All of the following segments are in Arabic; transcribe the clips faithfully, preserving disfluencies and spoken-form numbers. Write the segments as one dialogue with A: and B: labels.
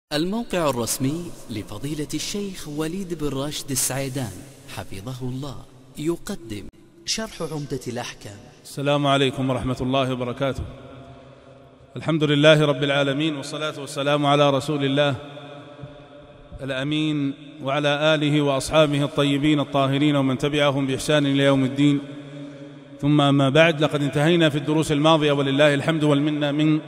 A: الموقع الرسمي لفضيلة الشيخ وليد بن راشد السعيدان حفظه الله يقدم شرح عمدة الأحكام.
B: السلام عليكم ورحمة الله وبركاته. الحمد لله رب العالمين، والصلاة والسلام على رسول الله الأمين وعلى آله وأصحابه الطيبين الطاهرين ومن تبعهم بإحسان إلى يوم الدين. ثم أما بعد، لقد انتهينا في الدروس الماضية ولله الحمد والمنة من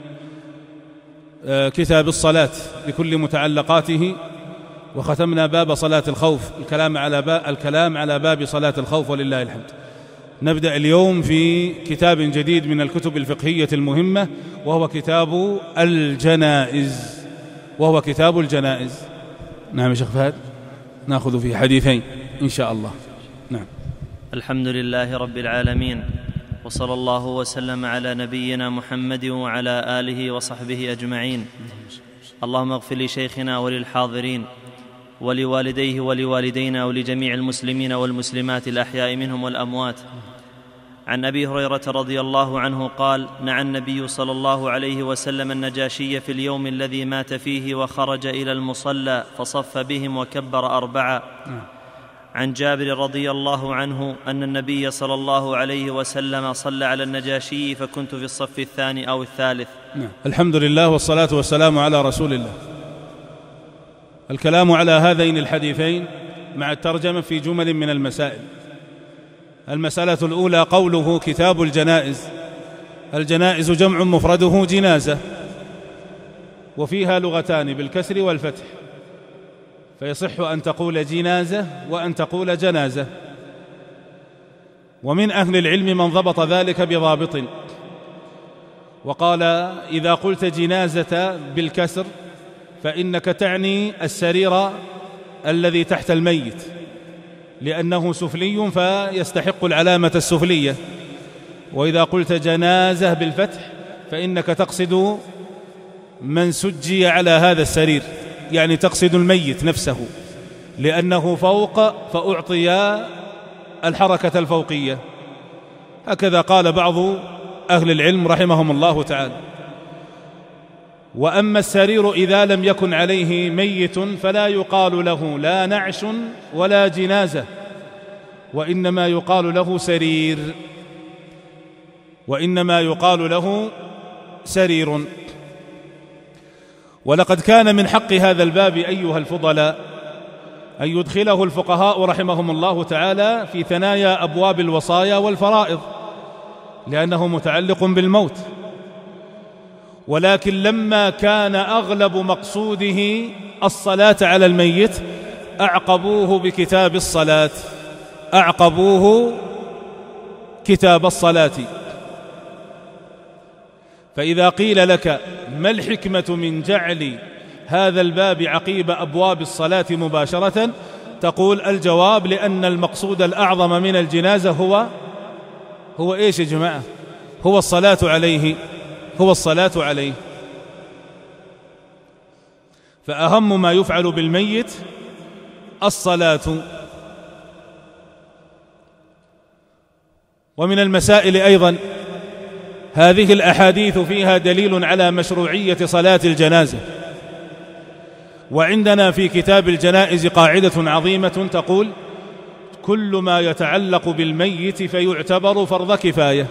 B: كتاب الصلاة لكل متعلقاته، وختمنا باب صلاة الخوف، الكلام على باب الكلام على باب صلاة الخوف ولله الحمد. نبدأ اليوم في كتاب جديد من الكتب الفقهية المهمة، وهو كتاب الجنائز وهو كتاب الجنائز نعم يا شيخ فهد، نأخذ فيه حديثين إن شاء الله. نعم.
C: الحمد لله رب العالمين، وصلى الله وسلم على نبينا محمد وعلى آله وصحبه أجمعين. اللهم اغفر لشيخنا وللحاضرين ولوالديه ولوالدينا ولجميع المسلمين والمسلمات الأحياء منهم والأموات. عن أبي هريرة رضي الله عنه قال: نعى النبي صلى الله عليه وسلم النجاشي في اليوم الذي مات فيه، وخرج إلى المصلى فصف بهم وكبر أربعا. عن جابر رضي الله عنه أن النبي صلى الله عليه وسلم صلى على النجاشي فكنت في الصف الثاني أو الثالث.
B: الحمد لله والصلاة والسلام على رسول الله. الكلام على هذين الحديثين مع الترجمة في جمل من المسائل. المسألة الأولى قوله كتاب الجنائز. الجنائز جمع مفرده جنازة، وفيها لغتان بالكسر والفتح، فيصح أن تقول جنازة وأن تقول جنازة. ومن أهل العلم من ضبط ذلك بضابط، وقال: إذا قلت جنازة بالكسر فإنك تعني السرير الذي تحت الميت، لأنه سفلي فيستحق العلامة السفلية. وإذا قلت جنازة بالفتح فإنك تقصد من سجي على هذا السرير، يعني تقصد الميت نفسه، لأنه فوق فأعطي الحركة الفوقية. هكذا قال بعض أهل العلم رحمهم الله تعالى. وأما السرير إذا لم يكن عليه ميت فلا يقال له لا نعش ولا جنازة، وإنما يقال له سرير وإنما يقال له سرير. ولقد كان من حق هذا الباب أيها الفضلاء أن يدخله الفقهاء رحمهم الله تعالى في ثنايا أبواب الوصايا والفرائض، لأنه متعلق بالموت. ولكن لما كان أغلب مقصوده الصلاة على الميت أعقبوه بكتاب الصلاة أعقبوه كتاب الصلاة. فإذا قيل لك ما الحكمة من جعل هذا الباب عقيب أبواب الصلاة مباشرة، تقول: الجواب لأن المقصود الأعظم من الجنازة هو هو إيش يا جماعة؟ هو الصلاة عليه هو الصلاة عليه. فأهم ما يفعل بالميت الصلاة. ومن المسائل أيضا هذه الأحاديث فيها دليل على مشروعية صلاة الجنازة. وعندنا في كتاب الجنائز قاعدة عظيمة تقول: كل ما يتعلق بالميت فيعتبر فرض كفاية.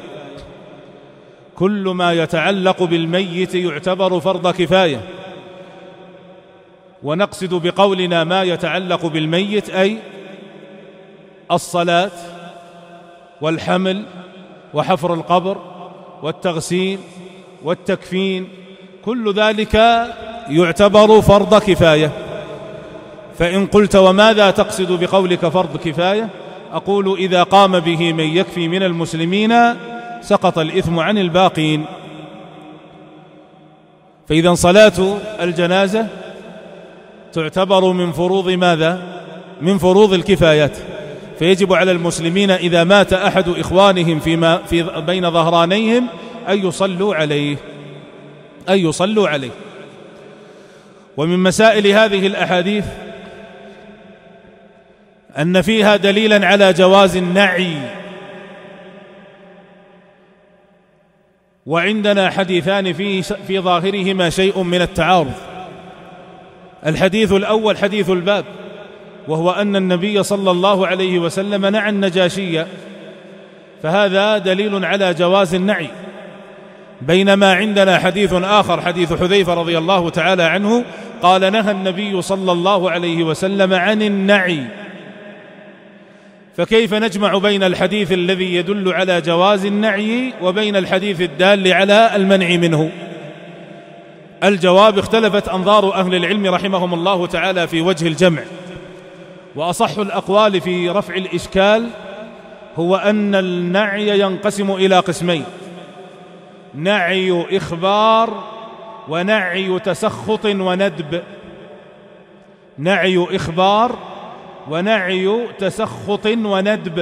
B: كل ما يتعلق بالميت يعتبر فرض كفاية. ونقصد بقولنا ما يتعلق بالميت أي الصلاة والحمل وحفر القبر والتغسيل والتكفين، كل ذلك يعتبر فرض كفاية. فإن قلت وماذا تقصد بقولك فرض كفاية؟ أقول: إذا قام به من يكفي من المسلمين سقط الإثم عن الباقين. فإذا صلاة الجنازة تعتبر من فروض ماذا؟ من فروض الكفايات. فيجب على المسلمين إذا مات أحد إخوانهم فيما في بين ظهرانيهم أن يصلوا عليه أن يصلوا عليه. ومن مسائل هذه الأحاديث أن فيها دليلا على جواز النعي. وعندنا حديثان فيه في ظاهرهما شيء من التعارض. الحديث الأول حديث الباب، وهو أن النبي صلى الله عليه وسلم نعى النجاشي، فهذا دليل على جواز النعي. بينما عندنا حديث آخر حديث حذيفة رضي الله تعالى عنه قال نهى النبي صلى الله عليه وسلم عن النعي. فكيف نجمع بين الحديث الذي يدل على جواز النعي وبين الحديث الدال على المنع منه؟ الجواب: اختلفت أنظار أهل العلم رحمهم الله تعالى في وجه الجمع، وأصح الأقوال في رفع الإشكال هو أن النعي ينقسم إلى قسمين: نعي إخبار ونعي تسخط وندب. نعي إخبار ونعي تسخط وندب.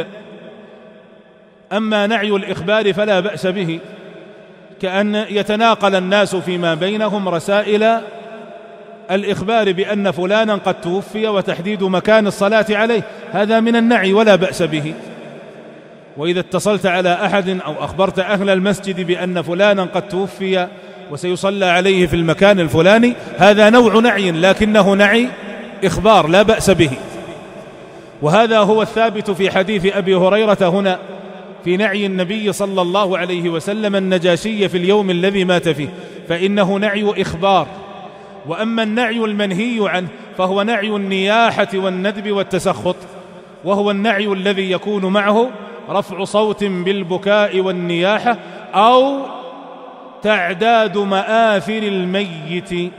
B: أما نعي الإخبار فلا بأس به، كأن يتناقل الناس فيما بينهم رسائل الإخبار بأن فلانا قد توفي وتحديد مكان الصلاة عليه، هذا من النعي ولا بأس به. وإذا اتصلت على أحد أو أخبرت أهل المسجد بأن فلانا قد توفي وسيصلى عليه في المكان الفلاني، هذا نوع نعي لكنه نعي إخبار لا بأس به. وهذا هو الثابت في حديث أبي هريرة هنا في نعي النبي صلى الله عليه وسلم النجاشي في اليوم الذي مات فيه، فإنه نعي إخبار. وأما النعي المنهي عنه فهو نعي النياحة والندب والتسخط، وهو النعي الذي يكون معه رفع صوت بالبكاء والنياحة أو تعداد مآثر الميت،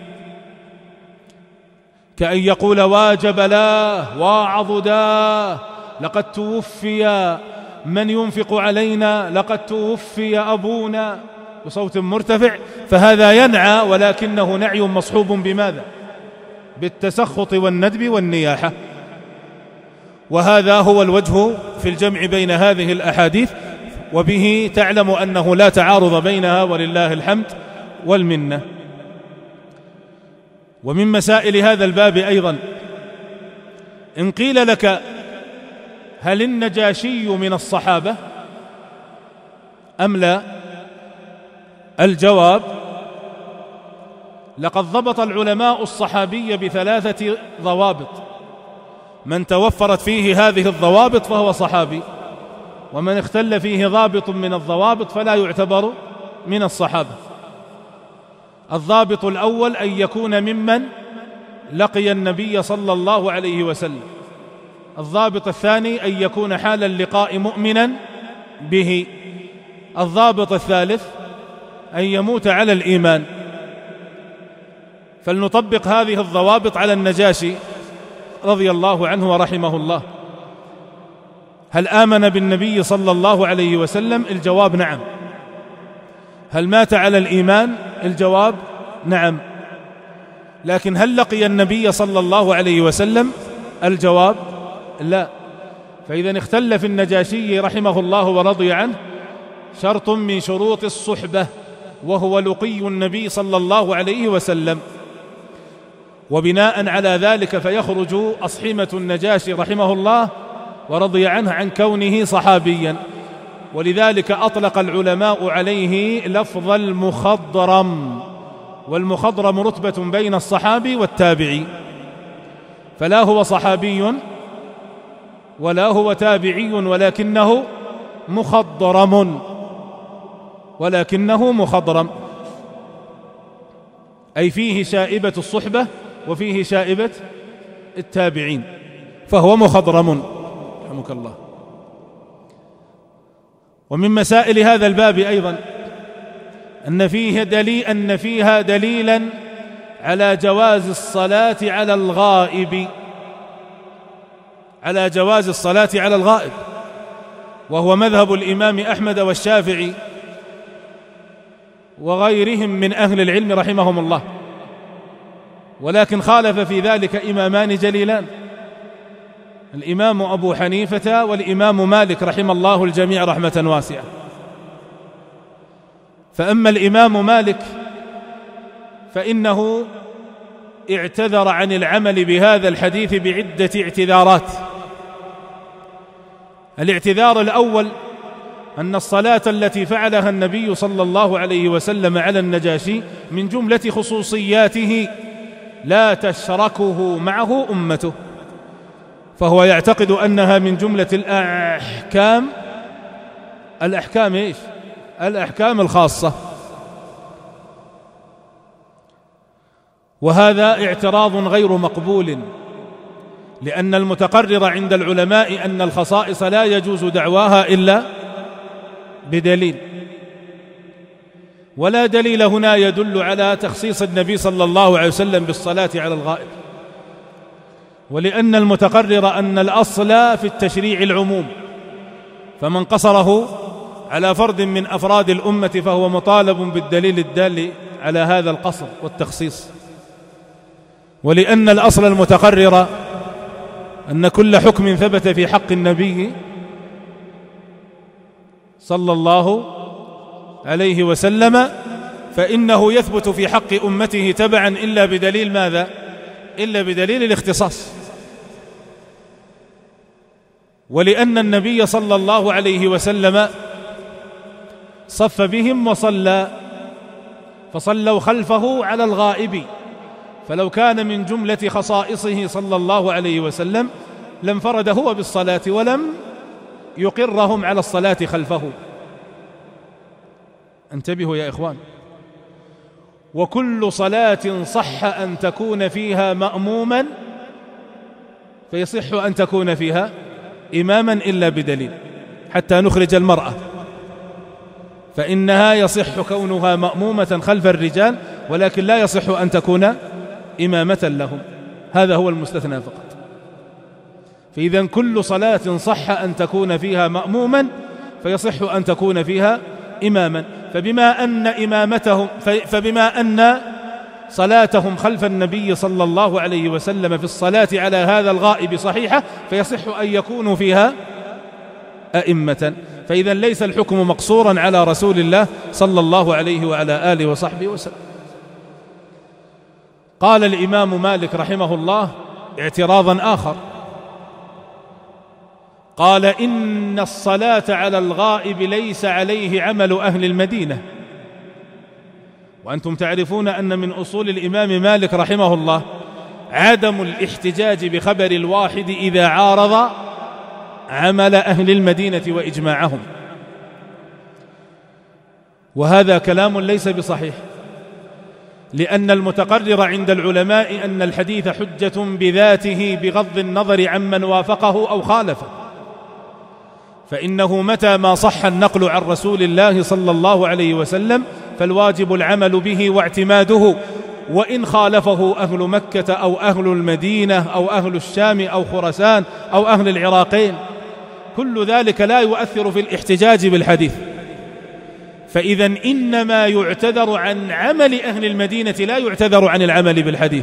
B: كأن يقول واجب له واعضداه لقد توفي، من ينفق علينا لقد توفي أبونا، بصوت مرتفع، فهذا ينعى ولكنه نعي مصحوب بماذا؟ بالتسخط والندب والنياحة. وهذا هو الوجه في الجمع بين هذه الأحاديث، وبه تعلم أنه لا تعارض بينها ولله الحمد والمنة. ومن مسائل هذا الباب أيضا: إن قيل لك هل النجاشي من الصحابة أم لا؟ الجواب: لقد ضبط العلماء الصحابي بثلاثة ضوابط، من توفرت فيه هذه الضوابط فهو صحابي، ومن اختل فيه ضابط من الضوابط فلا يعتبر من الصحابة. الضابط الأول أن يكون ممن لقي النبي صلى الله عليه وسلم. الضابط الثاني أن يكون حال اللقاء مؤمنا به. الضابط الثالث أن يموت على الإيمان. فلنطبق هذه الضوابط على النجاشي رضي الله عنه ورحمه الله. هل آمن بالنبي صلى الله عليه وسلم؟ الجواب نعم. هل مات على الإيمان؟ الجواب نعم. لكن هل لقي النبي صلى الله عليه وسلم؟ الجواب لا. فإذا اختل في النجاشي رحمه الله ورضي عنه شرط من شروط الصحبة، وهو لقي النبي صلى الله عليه وسلم. وبناء على ذلك فيخرج أصحمة النجاشي رحمه الله ورضي عنه عن كونه صحابيا، ولذلك أطلق العلماء عليه لفظ المخضرم، والمخضرم رتبة بين الصحابي والتابعي، فلا هو صحابي ولا هو تابعي، ولكنه مخضرم ولكنه مخضرم أي فيه شائبة الصحبة وفيه شائبة التابعين، فهو مخضرم رحمك الله. ومن مسائل هذا الباب أيضا أن فيه دليل أن فيها دليلا على جواز الصلاة على الغائب، على جواز الصلاة على الغائب، وهو مذهب الإمام أحمد والشافعي وغيرهم من أهل العلم رحمهم الله. ولكن خالف في ذلك إمامان جليلان، الإمام أبو حنيفة والإمام مالك رحم الله الجميع رحمة واسعة. فأما الإمام مالك فإنه اعتذر عن العمل بهذا الحديث بعدة اعتذارات. الاعتذار الأول أن الصلاة التي فعلها النبي صلى الله عليه وسلم على النجاشي من جملة خصوصياته، لا تشركه معه أمته، فهو يعتقد أنها من جملة الأحكام الأحكام إيش؟ الأحكام الخاصة. وهذا اعتراض غير مقبول، لأن المتقرر عند العلماء أن الخصائص لا يجوز دعواها إلا بدليل، ولا دليل هنا يدل على تخصيص النبي صلى الله عليه وسلم بالصلاة على الغائب، ولأن المتقرر أن الأصل في التشريع العموم، فمن قصره على فرد من أفراد الأمة فهو مطالب بالدليل الدال على هذا القصر والتخصيص. ولأن الأصل المتقرر أن كل حكم ثبت في حق النبي صلى الله عليه وسلم فإنه يثبت في حق أمته تبعا إلا بدليل ماذا؟ إلا بدليل الاختصاص. ولأن النبي صلى الله عليه وسلم صف بهم وصلى، فصلوا خلفه على الغائب، فلو كان من جملة خصائصه صلى الله عليه وسلم لانفرد هو بالصلاة ولم يقرهم على الصلاة خلفه. انتبهوا يا إخوان. وكل صلاة صح أن تكون فيها مأموما فيصح أن تكون فيها إماما إلا بدليل، حتى نخرج المرأة فإنها يصح كونها مأمومة خلف الرجال، ولكن لا يصح أن تكون إمامة لهم، هذا هو المستثنى فقط. فإذا كل صلاة صح أن تكون فيها مأموما فيصح أن تكون فيها إماما. فبما أن إمامتهم فبما أن صلاتهم خلف النبي صلى الله عليه وسلم في الصلاة على هذا الغائب صحيحة، فيصح أن يكونوا فيها أئمة. فإذا ليس الحكم مقصورا على رسول الله صلى الله عليه وعلى آله وصحبه وسلم. قال الإمام مالك رحمه الله اعتراضا آخر، قال: إن الصلاة على الغائب ليس عليه عمل أهل المدينة. وأنتم تعرفون أن من أصول الإمام مالك رحمه الله عدم الاحتجاج بخبر الواحد إذا عارض عمل أهل المدينة وإجماعهم، وهذا كلام ليس بصحيح، لأن المتقرر عند العلماء أن الحديث حجة بذاته بغض النظر عمن وافقه أو خالفه، فإنه متى ما صح النقل عن رسول الله صلى الله عليه وسلم فالواجب العمل به واعتماده، وإن خالفه أهل مكة أو أهل المدينة أو أهل الشام أو خراسان أو أهل العراقين، كل ذلك لا يؤثر في الاحتجاج بالحديث. فإذا إنما يعتذر عن عمل أهل المدينة لا يعتذر عن العمل بالحديث.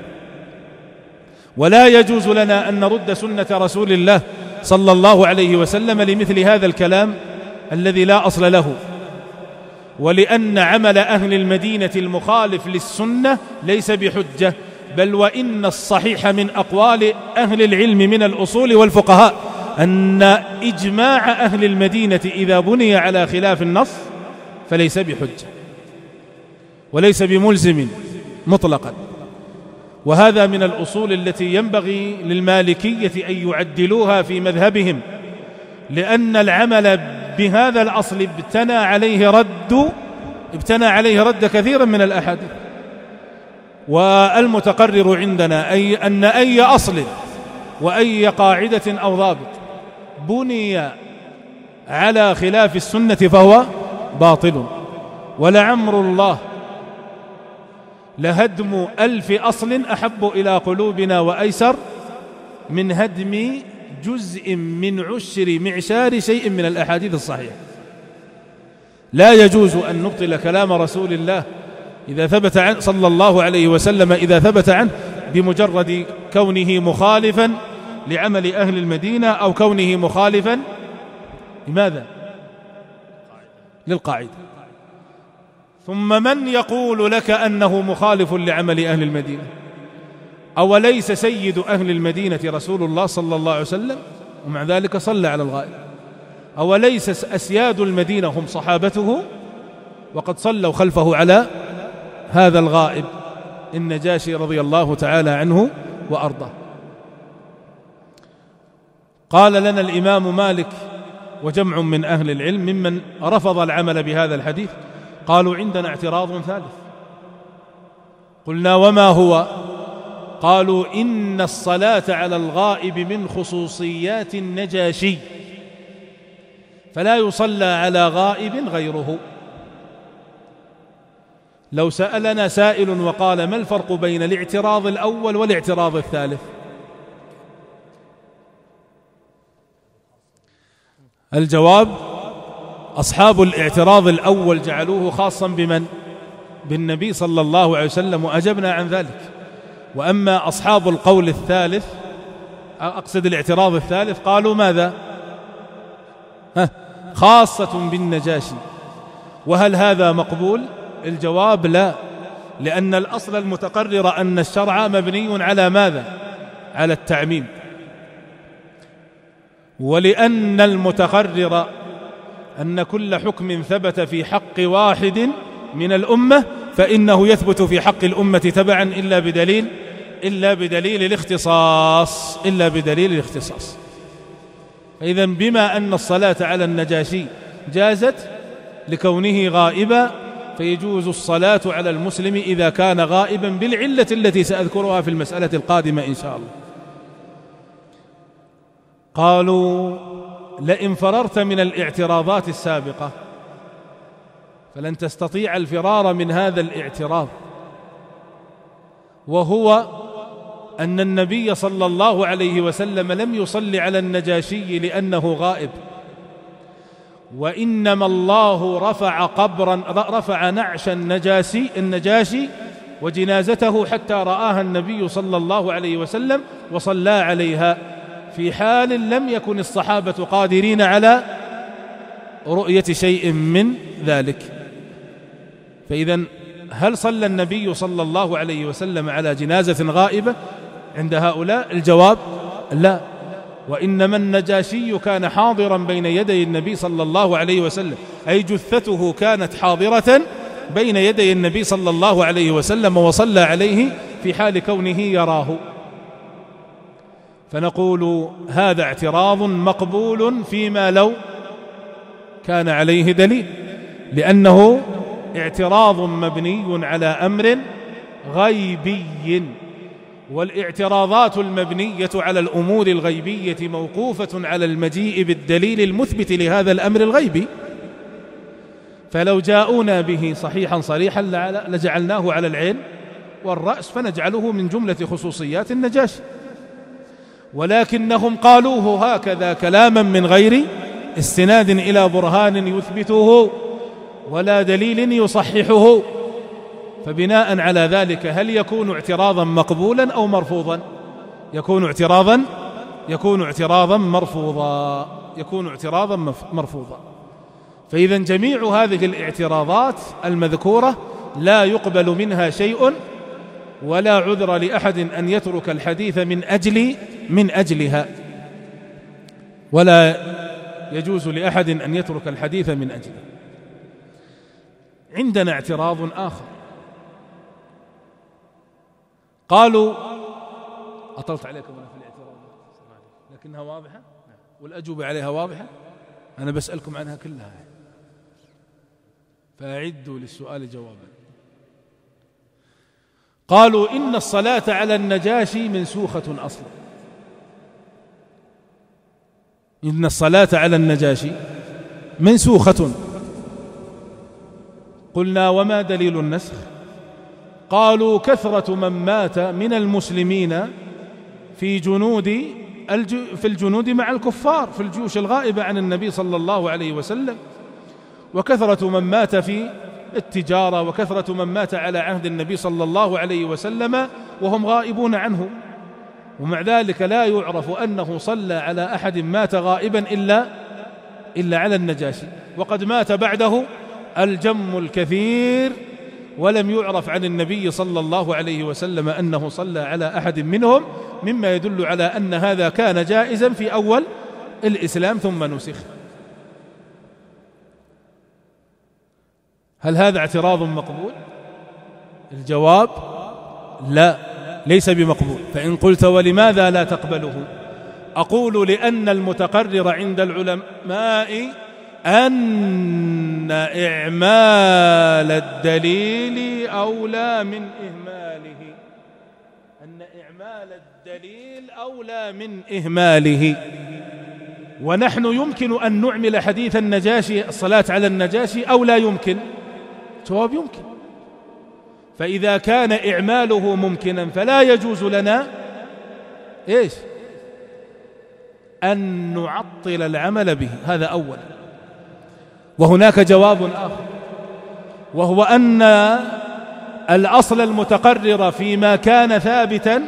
B: ولا يجوز لنا أن نرد سنة رسول الله صلى الله عليه وسلم لمثل هذا الكلام الذي لا أصل له. ولأن عمل أهل المدينة المخالف للسنة ليس بحجة، بل وإن الصحيح من أقوال أهل العلم من الأصول والفقهاء أن إجماع أهل المدينة إذا بني على خلاف النص فليس بحجة وليس بملزم مطلقا. وهذا من الأصول التي ينبغي للمالكية أن يعدلوها في مذهبهم، لأن العمل بهذا الأصل ابتنى عليه رد ابتنى عليه رد كثيرا من الأحاديث. والمتقرر عندنا أي أن أي أصل وأي قاعدة أو ضابط بني على خلاف السنة فهو باطل. ولعمر الله لهدم ألف أصل أحب إلى قلوبنا وأيسر من هدم جزء من عشر معشار شيء من الأحاديث الصحيحة. لا يجوز أن نبطل كلام رسول الله إذا ثبت عنه صلى الله عليه وسلم إذا ثبت عنه بمجرد كونه مخالفا لعمل أهل المدينة أو كونه مخالفا لماذا؟ للقاعدة. ثم من يقول لك أنه مخالف لعمل أهل المدينة؟ أوليس سيد أهل المدينة رسول الله صلى الله عليه وسلم ومع ذلك صلى على الغائب؟ أوليس أسياد المدينة هم صحابته وقد صلوا خلفه على هذا الغائب؟ النجاشي رضي الله تعالى عنه وأرضاه. قال لنا الإمام مالك وجمع من أهل العلم ممن رفض العمل بهذا الحديث، قالوا عندنا اعتراض ثالث. قلنا وما هو؟ قالوا إن الصلاة على الغائب من خصوصيات النجاشي، فلا يصلى على غائب غيره. لو سألنا سائل وقال ما الفرق بين الاعتراض الأول والاعتراض الثالث؟ الجواب: أصحاب الاعتراض الأول جعلوه خاصا بمن؟ بالنبي صلى الله عليه وسلم، وأجبنا عن ذلك. وأما أصحاب القول الثالث، أقصد الاعتراض الثالث، قالوا ماذا؟ ها خاصة بالنجاشي. وهل هذا مقبول؟ الجواب: لا، لأن الأصل المتقرر أن الشرع مبني على ماذا؟ على التعميم. ولأن المتقرر أن كل حكم ثبت في حق واحد من الأمة فإنه يثبت في حق الأمة تبعا إلا بدليل إلا بدليل الاختصاص إلا بدليل الاختصاص. فإذا بما أن الصلاة على النجاشي جازت لكونه غائبا، فيجوز الصلاة على المسلم إذا كان غائبا بالعلة التي سأذكرها في المسألة القادمة إن شاء الله. قالوا: لئن فررت من الاعتراضات السابقة فلن تستطيع الفرار من هذا الاعتراض، وهو أن النبي صلى الله عليه وسلم لم يصلي على النجاشي لأنه غائب، وإنما الله رفع قبرا رفع نعش النجاشي النجاشي وجنازته حتى رآها النبي صلى الله عليه وسلم وصلى عليها في حال لم يكن الصحابة قادرين على رؤية شيء من ذلك. فإذا هل صلى النبي صلى الله عليه وسلم على جنازة غائبة عند هؤلاء؟ الجواب: لا، وإنما النجاشي كان حاضرا بين يدي النبي صلى الله عليه وسلم، أي جثته كانت حاضرة بين يدي النبي صلى الله عليه وسلم وصلى عليه في حال كونه يراه. فنقول هذا اعتراض مقبول فيما لو كان عليه دليل، لأنه اعتراض مبني على أمر غيبي، والاعتراضات المبنية على الأمور الغيبية موقوفة على المجيء بالدليل المثبت لهذا الأمر الغيبي. فلو جاءونا به صحيحا صريحا لجعلناه على العين والرأس، فنجعله من جملة خصوصيات النجاشي، ولكنهم قالوه هكذا كلاما من غير استناد إلى برهان يثبته ولا دليل يصححه. فبناء على ذلك هل يكون اعتراضا مقبولا أو مرفوضا؟ يكون اعتراضا يكون اعتراضا مرفوضا يكون اعتراضا مرفوضا. فإذا جميع هذه الاعتراضات المذكورة لا يقبل منها شيء، ولا عذر لأحد أن يترك الحديث من أجل من أجلها، ولا يجوز لأحد أن يترك الحديث من أجلها. عندنا اعتراض آخر، قالوا: أطلت عليكم أنا في الاعتراض لكنها واضحة والأجوبة عليها واضحة، أنا بسألكم عنها كلها، فأعدوا للسؤال جوابا. قالوا: إن الصلاة على النجاشي منسوخة أصلا، إن الصلاة على النجاشي منسوخة. قلنا: وما دليل النسخ؟ قالوا: كثرة من مات من المسلمين في جنود في الجنود مع الكفار، في الجيوش الغائبة عن النبي صلى الله عليه وسلم، وكثرة من مات في التجارة، وكثرة من مات على عهد النبي صلى الله عليه وسلم وهم غائبون عنه، ومع ذلك لا يعرف أنه صلى على أحد مات غائبا إلا إلا على النجاشي، وقد مات بعده الجم الكثير ولم يعرف عن النبي صلى الله عليه وسلم أنه صلى على أحد منهم، مما يدل على أن هذا كان جائزا في أول الإسلام ثم نسخ. هل هذا اعتراض مقبول؟ الجواب: لا، ليس بمقبول. فإن قلت ولماذا لا تقبله؟ أقول لأن المتقرر عند العلماء أن إعمال الدليل أولى من إهماله، أن إعمال الدليل أولى من إهماله. ونحن يمكن أن نعمل حديث النجاشي الصلاة على النجاشي أو لا يمكن؟ جواب يمكن. فإذا كان إعماله ممكنا فلا يجوز لنا إيش؟ أن نعطل العمل به، هذا أولا. وهناك جواب آخر، وهو أن الأصل المتقرر فيما كان ثابتا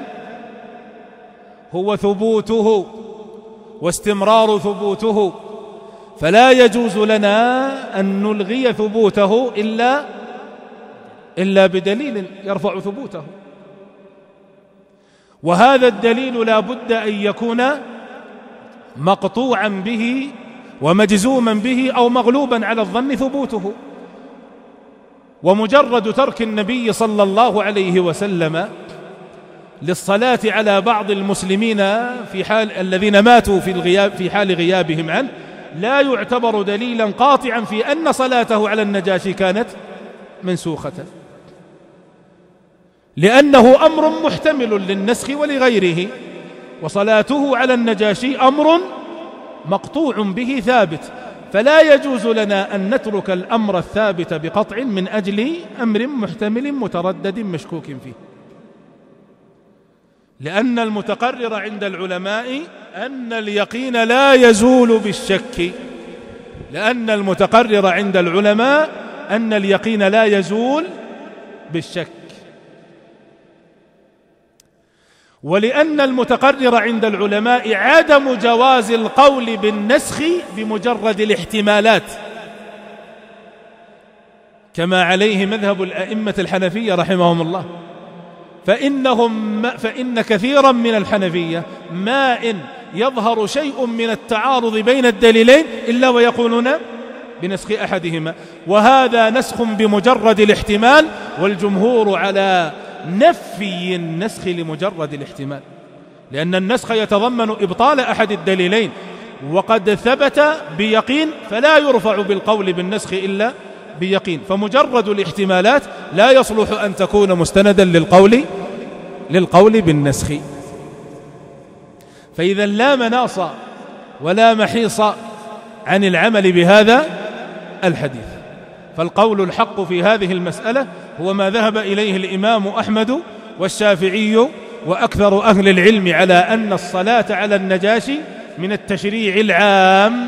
B: هو ثبوته واستمرار ثبوته، فلا يجوز لنا أن نلغي ثبوته إلا إلا بدليل يرفع ثبوته. وهذا الدليل لا بد أن يكون مقطوعا به ومجزوما به أو مغلوبا على الظن ثبوته. ومجرد ترك النبي صلى الله عليه وسلم للصلاة على بعض المسلمين في حال الذين ماتوا في الغياب في حال غيابهم عنه لا يعتبر دليلا قاطعا في أن صلاته على النجاشي كانت منسوخة، لأنه أمر محتمل للنسخ ولغيره، وصلاته على النجاشي أمر مقطوع به ثابت، فلا يجوز لنا أن نترك الأمر الثابت بقطع من أجل أمر محتمل متردد مشكوك فيه. لأن المتقرر عند العلماء أن اليقين لا يزول بالشك، لأن المتقرر عند العلماء أن اليقين لا يزول بالشك. ولأن المتقرر عند العلماء عدم جواز القول بالنسخ بمجرد الاحتمالات، كما عليه مذهب الأئمة الحنفية رحمهم الله. فإنهم فإن كثيرا من الحنفية ما إن يظهر شيء من التعارض بين الدليلين إلا ويقولون بنسخ أحدهما، وهذا نسخ بمجرد الاحتمال، والجمهور على نفي النسخ لمجرد الاحتمال، لأن النسخ يتضمن إبطال أحد الدليلين وقد ثبت بيقين، فلا يرفع بالقول بالنسخ إلا بيقين. فمجرد الاحتمالات لا يصلح أن تكون مستندا للقول للقول بالنسخ. فإذا لا مناص ولا محيص عن العمل بهذا الحديث. فالقول الحق في هذه المسألة هو ما ذهب إليه الإمام أحمد والشافعي وأكثر أهل العلم، على أن الصلاة على النجاشي من التشريع العام،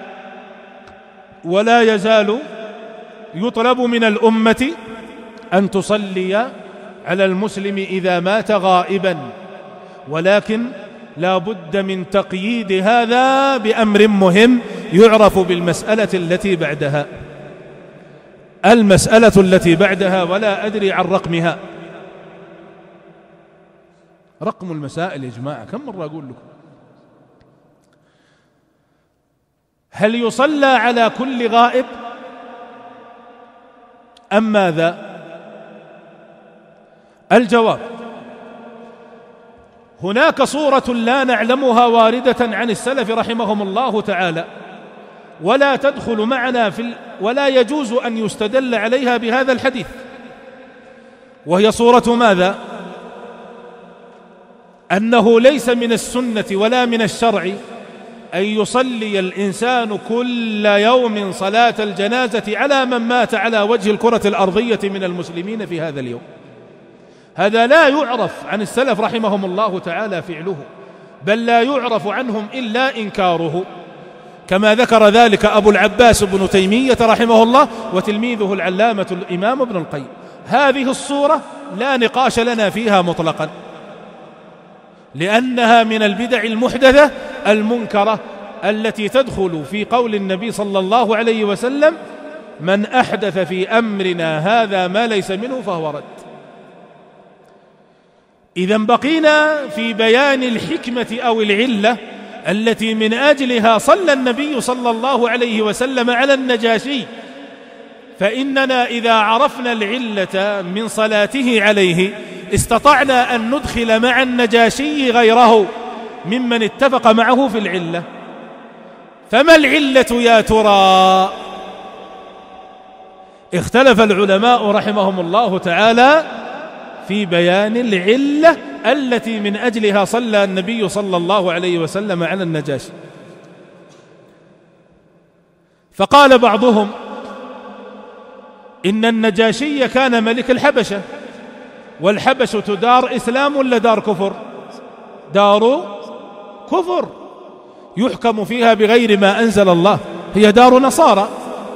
B: ولا يزال يطلب من الأمة أن تصلي على المسلم إذا مات غائبا، ولكن لا بد من تقييد هذا بأمر مهم يعرف بالمسألة التي بعدها. المسألة التي بعدها ولا أدري عن رقمها، رقم المسائل يا جماعة كم مرة أقول لكم؟ هل يصلى على كل غائب أم ماذا؟ الجواب: هناك صورة لا نعلمها واردة عن السلف رحمهم الله تعالى، ولا تدخل معنا في ال... ولا يجوز أن يستدل عليها بهذا الحديث، وهي صورة ماذا؟ أنه ليس من السنة ولا من الشرع أن يصلي الإنسان كل يوم صلاة الجنازة على من مات على وجه الكرة الأرضية من المسلمين في هذا اليوم. هذا لا يعرف عن السلف رحمهم الله تعالى فعله، بل لا يعرف عنهم إلا إنكاره، كما ذكر ذلك أبو العباس بن تيمية رحمه الله وتلميذه العلامة الإمام ابن القيم. هذه الصورة لا نقاش لنا فيها مطلقا، لأنها من البدع المحدثة المنكرة التي تدخل في قول النبي صلى الله عليه وسلم: من أحدث في أمرنا هذا ما ليس منه فهو رد. إذن بقينا في بيان الحكمة أو العلة التي من أجلها صلى النبي صلى الله عليه وسلم على النجاشي. فإننا إذا عرفنا العلة من صلاته عليه استطعنا أن ندخل مع النجاشي غيره ممن اتفق معه في العلة. فما العلة يا ترى؟ اختلف العلماء رحمهم الله تعالى في بيان العلة التي من أجلها صلى النبي صلى الله عليه وسلم على النجاشي. فقال بعضهم إن النجاشي كان ملك الحبشة، والحبشة دار إسلام ولا دار كفر؟ دار كفر يحكم فيها بغير ما أنزل الله، هي دار نصارى.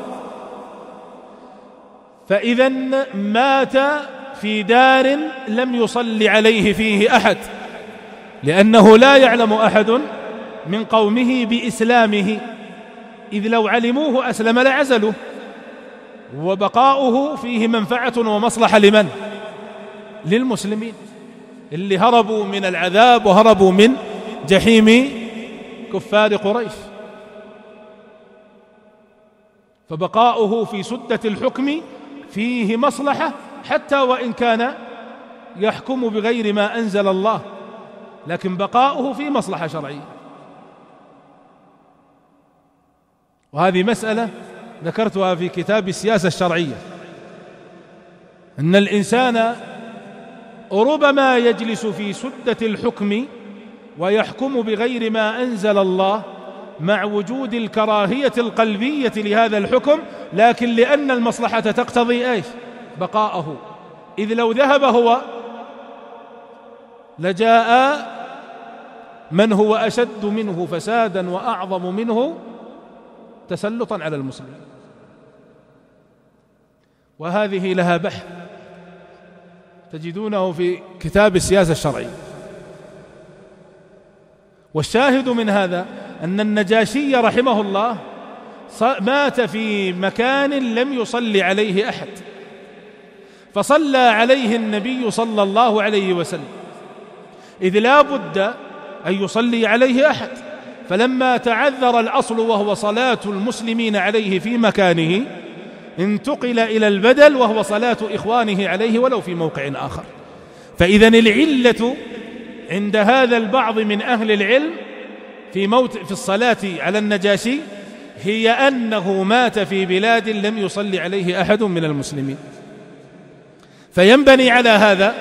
B: فإذا مات في دار لم يصلي عليه فيه أحد، لأنه لا يعلم أحد من قومه بإسلامه، إذ لو علموه أسلم لعزلوه، وبقاؤه فيه منفعة ومصلحة لمن؟ للمسلمين اللي هربوا من العذاب وهربوا من جحيم كفار قريش. فبقاؤه في سدة الحكم فيه مصلحة، حتى وإن كان يحكم بغير ما أنزل الله، لكن بقاؤه في مصلحة شرعية. وهذه مسألة ذكرتها في كتاب السياسة الشرعية، أن الإنسان ربما يجلس في سدة الحكم ويحكم بغير ما أنزل الله مع وجود الكراهية القلبية لهذا الحكم، لكن لأن المصلحة تقتضي إيش؟ بقاءه، إذ لو ذهب هو لجاء من هو أشد منه فسادا وأعظم منه تسلطا على المسلمين. وهذه لها بحث تجدونه في كتاب السياسة الشرعية. والشاهد من هذا أن النجاشي رحمه الله مات في مكان لم يصلي عليه أحد، فصلى عليه النبي صلى الله عليه وسلم، إذ لا بد أن يصلي عليه أحد. فلما تعذر الأصل وهو صلاة المسلمين عليه في مكانه، انتقل إلى البدل وهو صلاة إخوانه عليه ولو في موقع آخر. فإذن العلة عند هذا البعض من أهل العلم في موت في الصلاة على النجاشي هي أنه مات في بلاد لم يصلي عليه أحد من المسلمين. فينبني على هذا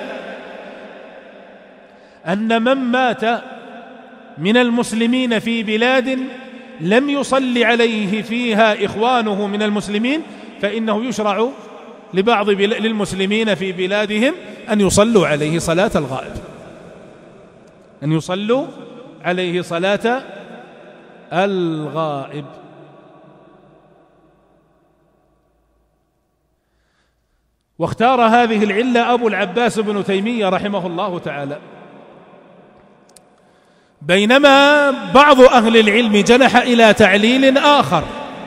B: أن من مات من المسلمين في بلاد لم يصلي عليه فيها إخوانه من المسلمين، فإنه يشرع لبعض للمسلمين في بلادهم أن يصلوا عليه صلاة الغائب، أن يصلوا عليه صلاة الغائب. واختار هذه العلة أبو العباس بن تيمية رحمه الله تعالى، بينما بعض أهل العلم جنح إلى تعليل آخر.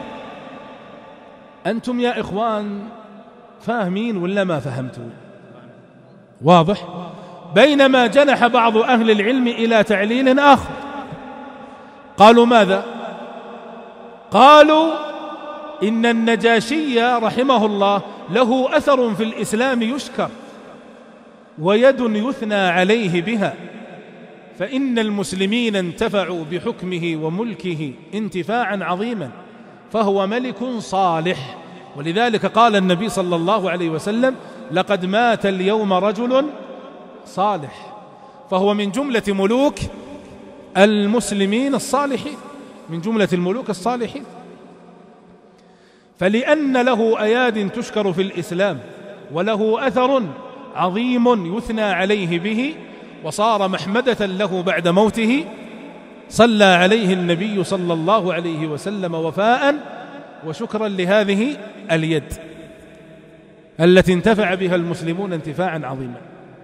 B: أنتم يا إخوان فاهمين ولا ما فهمتوا؟ واضح؟ بينما جنح بعض أهل العلم إلى تعليل آخر، قالوا ماذا؟ قالوا إن النجاشي رحمه الله له أثر في الإسلام يشكر ويد يثنى عليه بها، فإن المسلمين انتفعوا بحكمه وملكه انتفاعا عظيما، فهو ملك صالح. ولذلك قال النبي صلى الله عليه وسلم: لقد مات اليوم رجل صالح، فهو من جملة ملوك المسلمين الصالحين، من جملة الملوك الصالحين. فلأن له أياد تشكر في الإسلام وله أثر عظيم يثنى عليه به وصار محمدة له بعد موته، صلى عليه النبي صلى الله عليه وسلم وفاء وشكرا لهذه اليد التي انتفع بها المسلمون انتفاعا عظيما.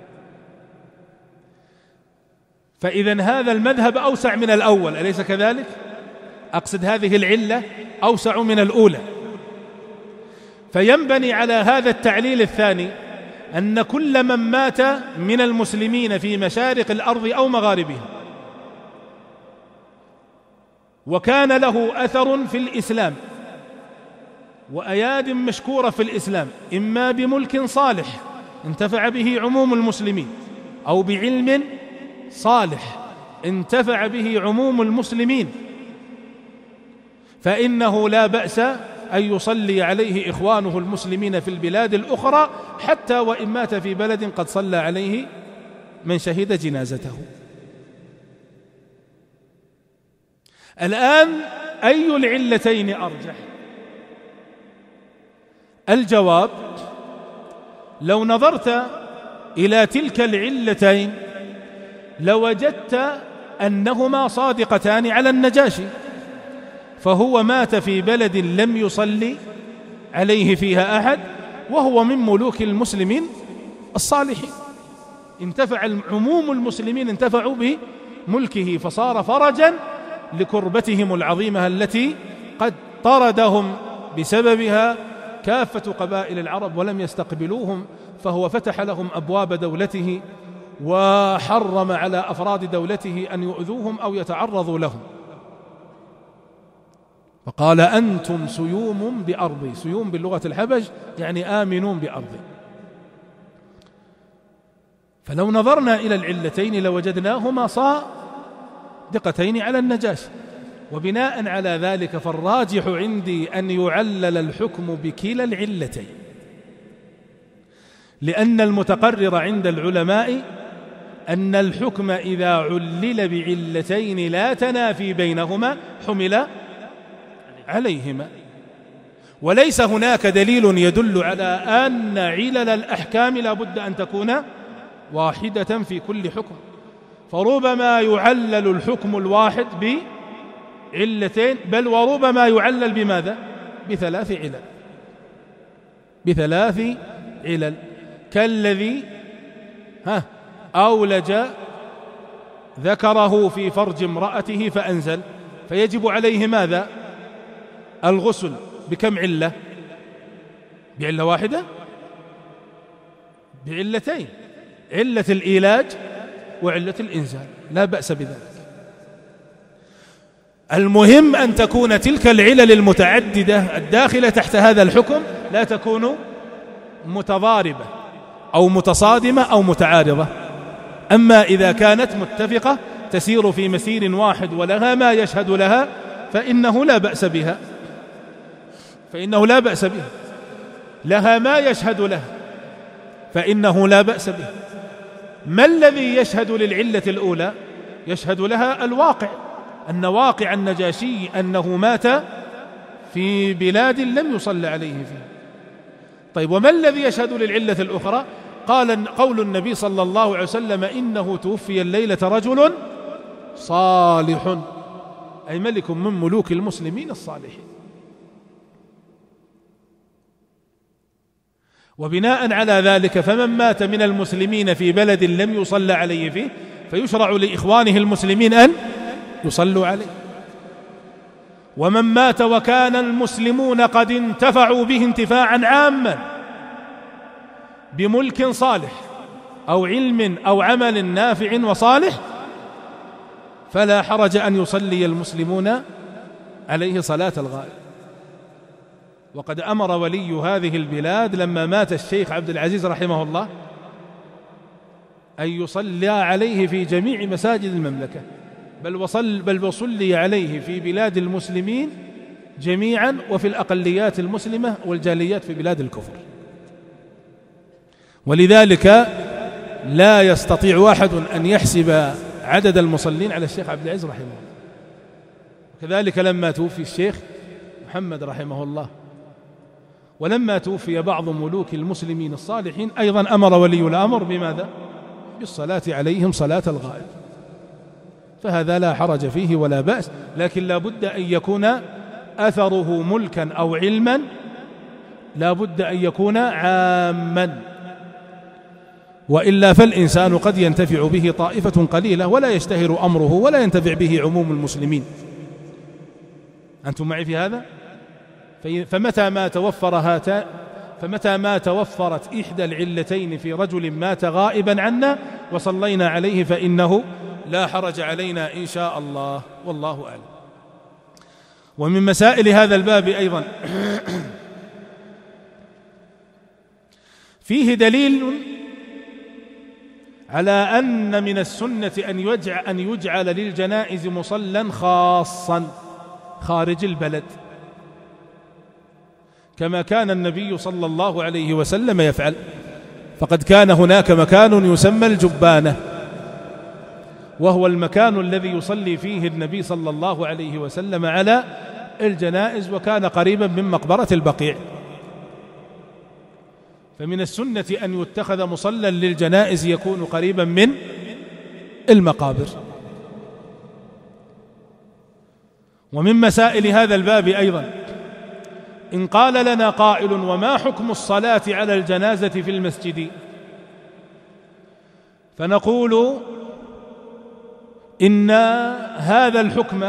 B: فإذن هذا المذهب أوسع من الأول، أليس كذلك؟ أقصد هذه العلة أوسع من الأولى. فينبني على هذا التعليل الثاني أن كل من مات من المسلمين في مشارق الأرض أو مغاربها وكان له أثر في الإسلام وأياد مشكورة في الإسلام، إما بملك صالح انتفع به عموم المسلمين، أو بعلم صالح انتفع به عموم المسلمين، فإنه لا بأس أن يصلي عليه إخوانه المسلمين في البلاد الأخرى، حتى وإن مات في بلد قد صلى عليه من شهد جنازته. الآن أي العلتين أرجح؟ الجواب: لو نظرت إلى تلك العلتين لوجدت أنهما صادقتان على النجاشي، فهو مات في بلد لم يصلي عليه فيها أحد، وهو من ملوك المسلمين الصالحين، انتفع عموم المسلمين انتفعوا بملكه، فصار فرجا لكربتهم العظيمة التي قد طردهم بسببها كافة قبائل العرب ولم يستقبلوهم، فهو فتح لهم أبواب دولته وحرم على أفراد دولته أن يؤذوهم أو يتعرضوا لهم، فقال: أنتم سيوم بأرضي. سيوم باللغة الحبش يعني آمنون بأرضي. فلو نظرنا إلى العلتين لوجدناهما صادقتين على النجاشي، وبناء على ذلك فالراجح عندي أن يعلل الحكم بكلا العلتين، لأن المتقرر عند العلماء أن الحكم إذا علل بعلتين لا تنافي بينهما حمل عليهما، وليس هناك دليل يدل على أن علل الأحكام لا بد أن تكون واحدة في كل حكم، فربما يعلل الحكم الواحد بعلتين، بل وربما يعلل بماذا؟ بثلاث علل بثلاث علل كالذي ها أولج ذكره في فرج امرأته فأنزل، فيجب عليه ماذا؟ الغسل. بكم علة؟ بعلة واحدة؟ بعلتين، علة الإيلاج وعلة الإنزال، لا بأس بذلك. المهم أن تكون تلك العلل المتعددة الداخلة تحت هذا الحكم لا تكون متضاربة أو متصادمة أو متعارضة. أما إذا كانت متفقة تسير في مسير واحد ولها ما يشهد لها فإنه لا بأس بها فإنه لا بأس بها لها ما يشهد لها فإنه لا بأس به. ما الذي يشهد للعلة الأولى؟ يشهد لها الواقع، أن واقع النجاشي أنه مات في بلاد لم يصلى عليه فيها. طيب، وما الذي يشهد للعلة الأخرى؟ قال قول النبي صلى الله عليه وسلم: إنه توفي الليلة رجل صالح، أي ملك من ملوك المسلمين الصالحين. وبناء على ذلك فمن مات من المسلمين في بلد لم يصلى عليه فيه فيشرع لإخوانه المسلمين أن يصلوا عليه. ومن مات وكان المسلمون قد انتفعوا به انتفاعا عاما بملك صالح أو علم أو عمل نافع وصالح فلا حرج أن يصلي المسلمون عليه صلاة الغائب. وقد أمر ولي هذه البلاد لما مات الشيخ عبد العزيز رحمه الله أن يصلى عليه في جميع مساجد المملكة، بل وصل بل وصلي عليه في بلاد المسلمين جميعا وفي الأقليات المسلمة والجاليات في بلاد الكفر. ولذلك لا يستطيع أحد أن يحسب عدد المصلين على الشيخ عبد العزيز رحمه الله. وكذلك لما توفي الشيخ محمد رحمه الله ولما توفي بعض ملوك المسلمين الصالحين أيضا أمر ولي الأمر بماذا؟ بالصلاة عليهم صلاة الغائب. فهذا لا حرج فيه ولا بأس، لكن لا بد أن يكون أثره ملكا أو علما، لا بد أن يكون عاما، وإلا فالإنسان قد ينتفع به طائفة قليلة ولا يشتهر أمره ولا ينتفع به عموم المسلمين. أنتم معي في هذا؟ فمتى ما توفر هاتان فمتى ما توفرت إحدى العلتين في رجل مات غائبا عنا وصلينا عليه فإنه لا حرج علينا إن شاء الله، والله أعلم. ومن مسائل هذا الباب أيضا فيه دليل على أن من السنة أن يجعل, أن يجعل للجنائز مصلى خاصا خارج البلد، كما كان النبي صلى الله عليه وسلم يفعل. فقد كان هناك مكان يسمى الجبانة، وهو المكان الذي يصلي فيه النبي صلى الله عليه وسلم على الجنائز، وكان قريبا من مقبرة البقيع. فمن السنة أن يتخذ مصلى للجنائز يكون قريبا من المقابر. ومن مسائل هذا الباب أيضا، إن قال لنا قائل: وما حكم الصلاة على الجنازة في المسجد؟ فنقول إن هذا الحكم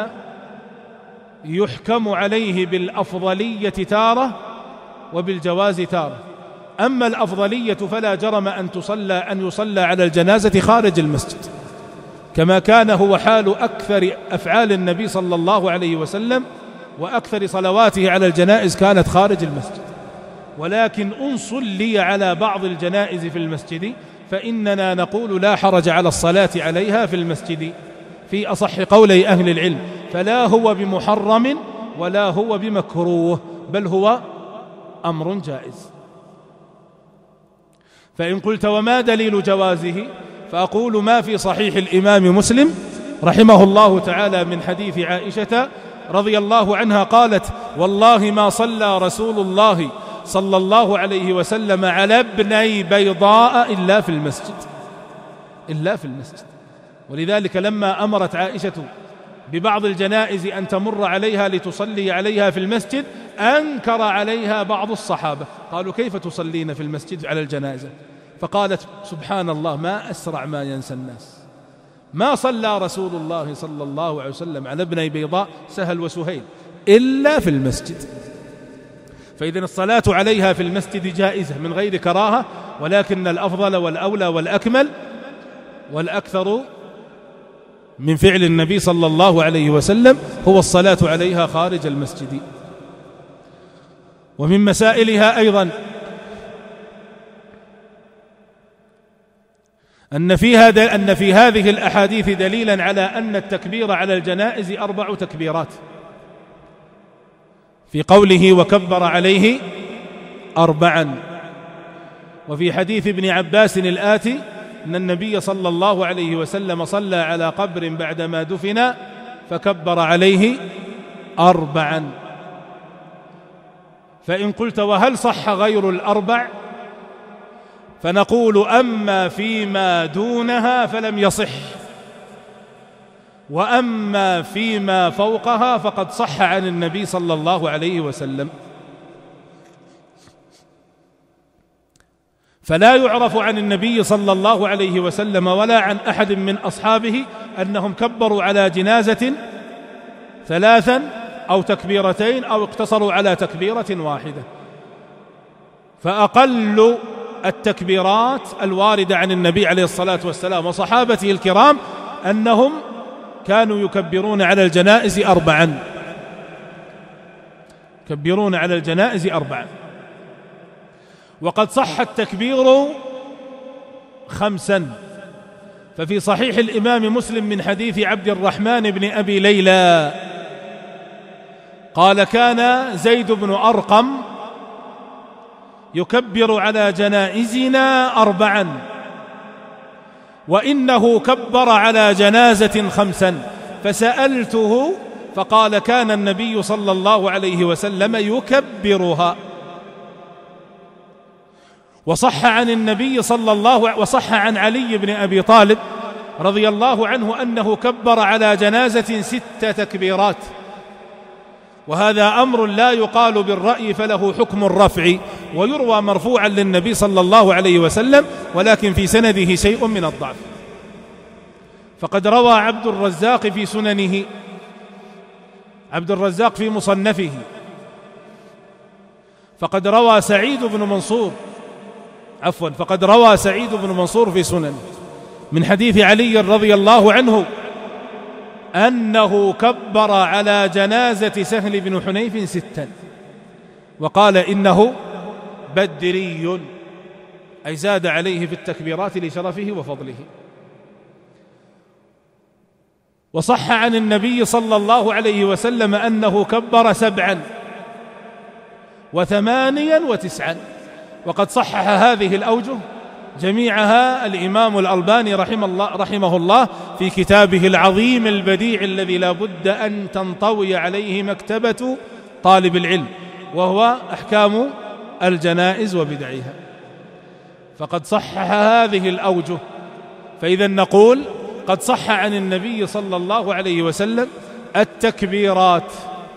B: يحكم عليه بالأفضلية تارة وبالجواز تارة. أما الأفضلية فلا جرم أن تصلى أن يصلى على الجنازة خارج المسجد، كما كان هو حال أكثر أفعال النبي صلى الله عليه وسلم، وأكثر صلواته على الجنائز كانت خارج المسجد. ولكن إن صلي على بعض الجنائز في المسجد فإننا نقول لا حرج على الصلاة عليها في المسجد في أصح قولي أهل العلم، فلا هو بمحرم ولا هو بمكروه، بل هو أمر جائز. فإن قلت: وما دليل جوازه؟ فأقول: ما في صحيح الإمام مسلم رحمه الله تعالى من حديث عائشة رضي الله عنها قالت: والله ما صلى رسول الله صلى الله عليه وسلم على ابني بيضاء إلا في المسجد إلا في المسجد. ولذلك لما أمرت عائشة ببعض الجنائز أن تمر عليها لتصلي عليها في المسجد، أنكر عليها بعض الصحابة، قالوا: كيف تصلين في المسجد على الجنازة؟ فقالت: سبحان الله، ما أسرع ما ينسى الناس، ما صلى رسول الله صلى الله عليه وسلم على ابني بيضاء سهل وسهيل إلا في المسجد. فإذن الصلاة عليها في المسجد جائزة من غير كراهة، ولكن الأفضل والأولى والأكمل والأكثر من فعل النبي صلى الله عليه وسلم هو الصلاة عليها خارج المسجد. ومن مسائلها أيضا أن فيها أن في هذه الأحاديث دليلا على أن التكبير على الجنائز أربع تكبيرات، في قوله: وكبر عليه أربعا. وفي حديث ابن عباس الآتي أن النبي صلى الله عليه وسلم صلى على قبر بعدما دفن فكبر عليه أربعا. فإن قلت: وهل صح غير الأربع؟ فنقول: أما فيما دونها فلم يصح، وأما فيما فوقها فقد صح عن النبي صلى الله عليه وسلم. فلا يعرف عن النبي صلى الله عليه وسلم ولا عن أحد من أصحابه أنهم كبروا على جنازة ثلاثا أو تكبيرتين أو اقتصروا على تكبيرة واحدة. فأقل التكبيرات الواردة عن النبي عليه الصلاة والسلام وصحابته الكرام أنهم كانوا يكبرون على الجنائز أربعا يكبرون على الجنائز أربعا وقد صح التكبير خمسا. ففي صحيح الإمام مسلم من حديث عبد الرحمن بن أبي ليلى قال: كان زيد بن أرقم يكبر على جنائزنا أربعا، وإنه كبر على جنازة خمسا، فسألته فقال: كان النبي صلى الله عليه وسلم يكبرها. وصح عن النبي صلى الله وصح عن علي بن أبي طالب رضي الله عنه أنه كبر على جنازة ست تكبيرات، وهذا أمر لا يقال بالرأي فله حكم الرفع، ويروى مرفوعا للنبي صلى الله عليه وسلم، ولكن في سنده شيء من الضعف. فقد روى عبد الرزاق في سننه عبد الرزاق في مصنفه فقد روى سعيد بن منصور عفوا فقد روى سعيد بن منصور في سنن من حديث علي رضي الله عنه أنه كبر على جنازة سهل بن حنيف ستا، وقال: إنه بدري. أي زاد عليه في التكبيرات لشرفه وفضله. وصح عن النبي صلى الله عليه وسلم أنه كبر سبعا وثمانيا وتسعا، وقد صحح هذه الأوجه جميعها الإمام الألباني رحمه الله, رحمه الله في كتابه العظيم البديع الذي لا بد أن تنطوي عليه مكتبة طالب العلم، وهو أحكام الجنائز وبدعها. فقد صحح هذه الأوجه، فإذا نقول قد صح عن النبي صلى الله عليه وسلم التكبيرات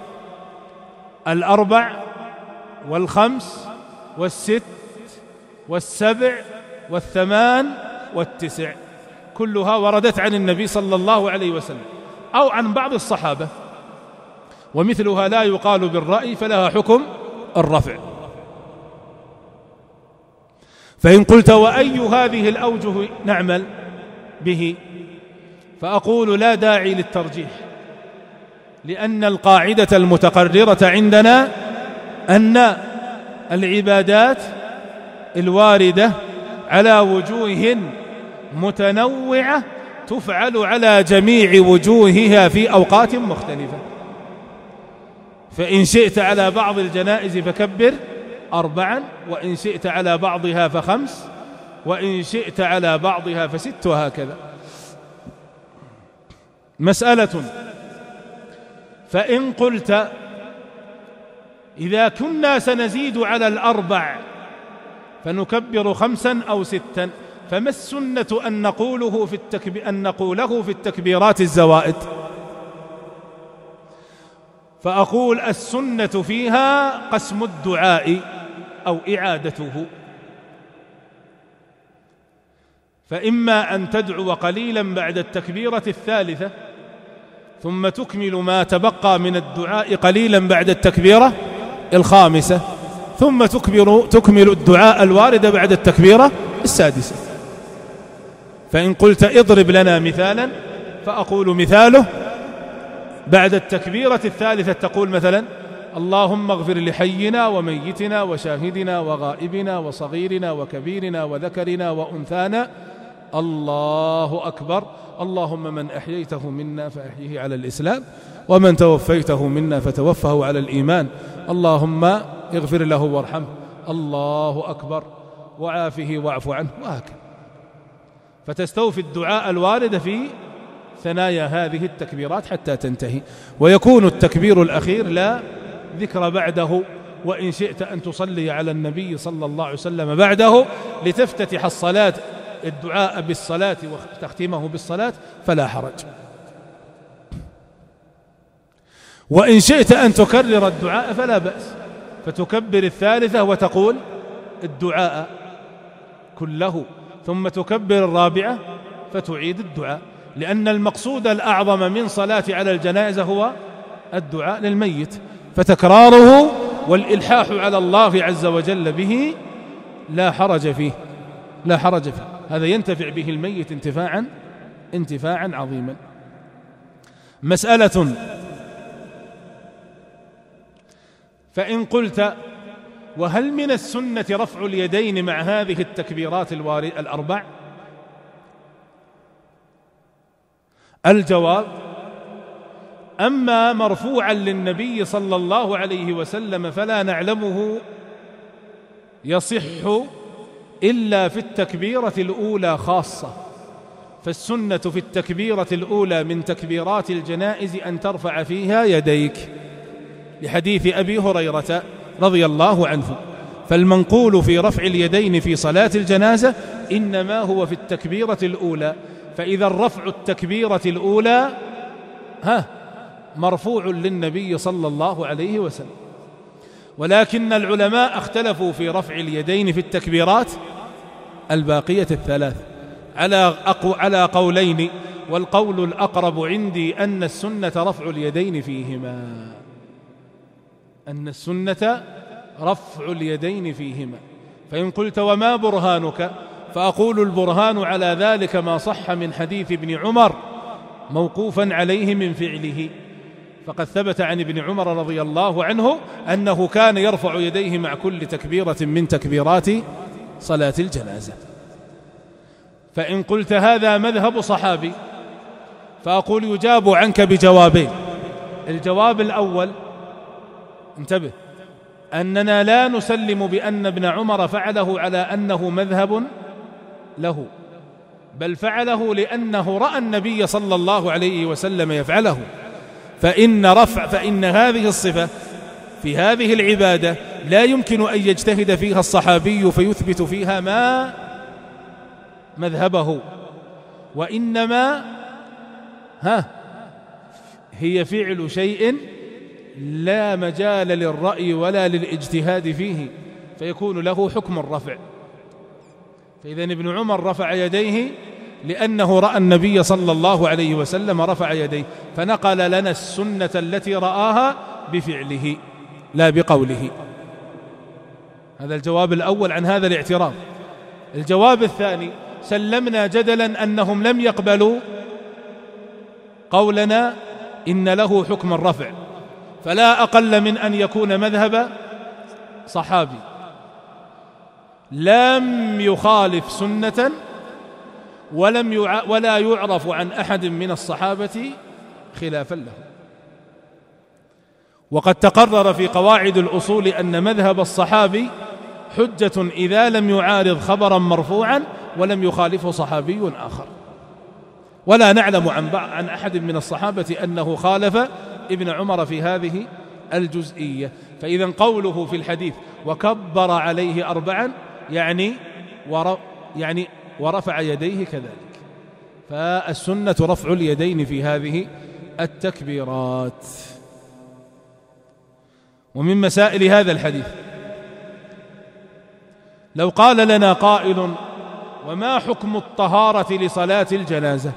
B: الأربع والخمس والست والسبع والثمان والتسع، كلها وردت عن النبي صلى الله عليه وسلم أو عن بعض الصحابة، ومثلها لا يقال بالرأي فلها حكم الرفع. فإن قلت وأي هذه الأوجه نعمل به، فأقول لا داعي للترجيح، لأن القاعدة المتقررة عندنا أن العبادات الواردة على وجوه متنوعة تفعل على جميع وجوهها في أوقات مختلفة. فإن شئت على بعض الجنائز فكبر أربعا، وإن شئت على بعضها فخمس، وإن شئت على بعضها فست، وهكذا. مسألة: فإن قلت إذا كنا سنزيد على الأربع فنكبر خمسا أو ستا، فما السنة أن نقوله في التكب... أن نقوله في التكبيرات الزوائد؟ فأقول السنة فيها قسم الدعاء أو إعادته، فإما أن تدعو قليلا بعد التكبيرة الثالثة ثم تكمل ما تبقى من الدعاء قليلا بعد التكبيرة الخامسة، ثم تكبر تكمل الدعاء الوارد بعد التكبيرة السادسة. فإن قلت اضرب لنا مثالا، فأقول مثاله بعد التكبيرة الثالثة تقول مثلا: اللهم اغفر لحينا وميتنا وشاهدنا وغائبنا وصغيرنا وكبيرنا وذكرنا وأنثانا، الله أكبر، اللهم من أحييته منا فأحيه على الإسلام، ومن توفيته منا فتوفه على الإيمان، اللهم اغفر له وارحمه، الله أكبر، وعافه واعف عنه، وهكذا. فتستوفي الدعاء الوارد في ثنايا هذه التكبيرات حتى تنتهي، ويكون التكبير الأخير لا ذكر بعده، وإن شئت أن تصلي على النبي صلى الله عليه وسلم بعده لتفتتح الصلاة الدعاء بالصلاة وتختمه بالصلاة فلا حرج. وإن شئت أن تكرر الدعاء فلا بأس، فتكبر الثالثة وتقول الدعاء كله، ثم تكبر الرابعة فتعيد الدعاء، لأن المقصود الأعظم من صلاة على الجنائز هو الدعاء للميت، فتكراره والإلحاح على الله عز وجل به لا حرج فيه، لا حرج فيه، هذا ينتفع به الميت انتفاعا انتفاعا عظيما. مسألة: فإن قلت وهل من السنة رفع اليدين مع هذه التكبيرات الأربع؟ الجواب: أما مرفوعا للنبي صلى الله عليه وسلم فلا نعلمه يصح إلا في التكبيرة الأولى خاصة، فالسنة في التكبيرة الأولى من تكبيرات الجنائز أن ترفع فيها يديك، لحديث أبي هريرة رضي الله عنه. فالمنقول في رفع اليدين في صلاة الجنازة إنما هو في التكبيرة الأولى، فإذا الرفع التكبيرة الأولى ها مرفوع للنبي صلى الله عليه وسلم. ولكن العلماء اختلفوا في رفع اليدين في التكبيرات الباقية الثلاث على أقو على قولين، والقول الأقرب عندي أن السنة رفع اليدين فيهما، أن السنة رفع اليدين فيهما. فإن قلت وما برهانك؟ فأقول البرهان على ذلك ما صح من حديث ابن عمر موقوفا عليه من فعله، فقد ثبت عن ابن عمر رضي الله عنه أنه كان يرفع يديه مع كل تكبيرة من تكبيرات صلاة الجنازة. فإن قلت هذا مذهب صحابي فأقول يجاب عنك بجوابين. الجواب الأول، انتبه، أننا لا نسلم بأن ابن عمر فعله على أنه مذهب له، بل فعله لأنه رأى النبي صلى الله عليه وسلم يفعله. فإن رفع فإن هذه الصفة في هذه العبادة لا يمكن أن يجتهد فيها الصحابي فيثبت فيها ما مذهبه، وإنما ها هي فعل شيء لا مجال للرأي ولا للاجتهاد فيه، فيكون له حكم الرفع. فإذا ابن عمر رفع يديه لأنه رأى النبي صلى الله عليه وسلم رفع يديه، فنقل لنا السنة التي رآها بفعله لا بقوله. هذا الجواب الأول عن هذا الاعتراض. الجواب الثاني، سلمنا جدلا أنهم لم يقبلوا قولنا إن له حكم الرفع، فلا أقل من أن يكون مذهب صحابي لم يخالف سنة ولم يع... ولا يعرف عن أحد من الصحابة خلافا له. وقد تقرر في قواعد الأصول أن مذهب الصحابي حجة إذا لم يعارض خبرا مرفوعا ولم يخالفه صحابي آخر، ولا نعلم عن, عن أحد من الصحابة أنه خالف ابن عمر في هذه الجزئية. فإذا قوله في الحديث وكبر عليه أربعا يعني ور يعني ورفع يديه كذلك، فالسنة رفع اليدين في هذه التكبيرات. ومن مسائل هذا الحديث، لو قال لنا قائل وما حكم الطهارة لصلاة الجنازة؟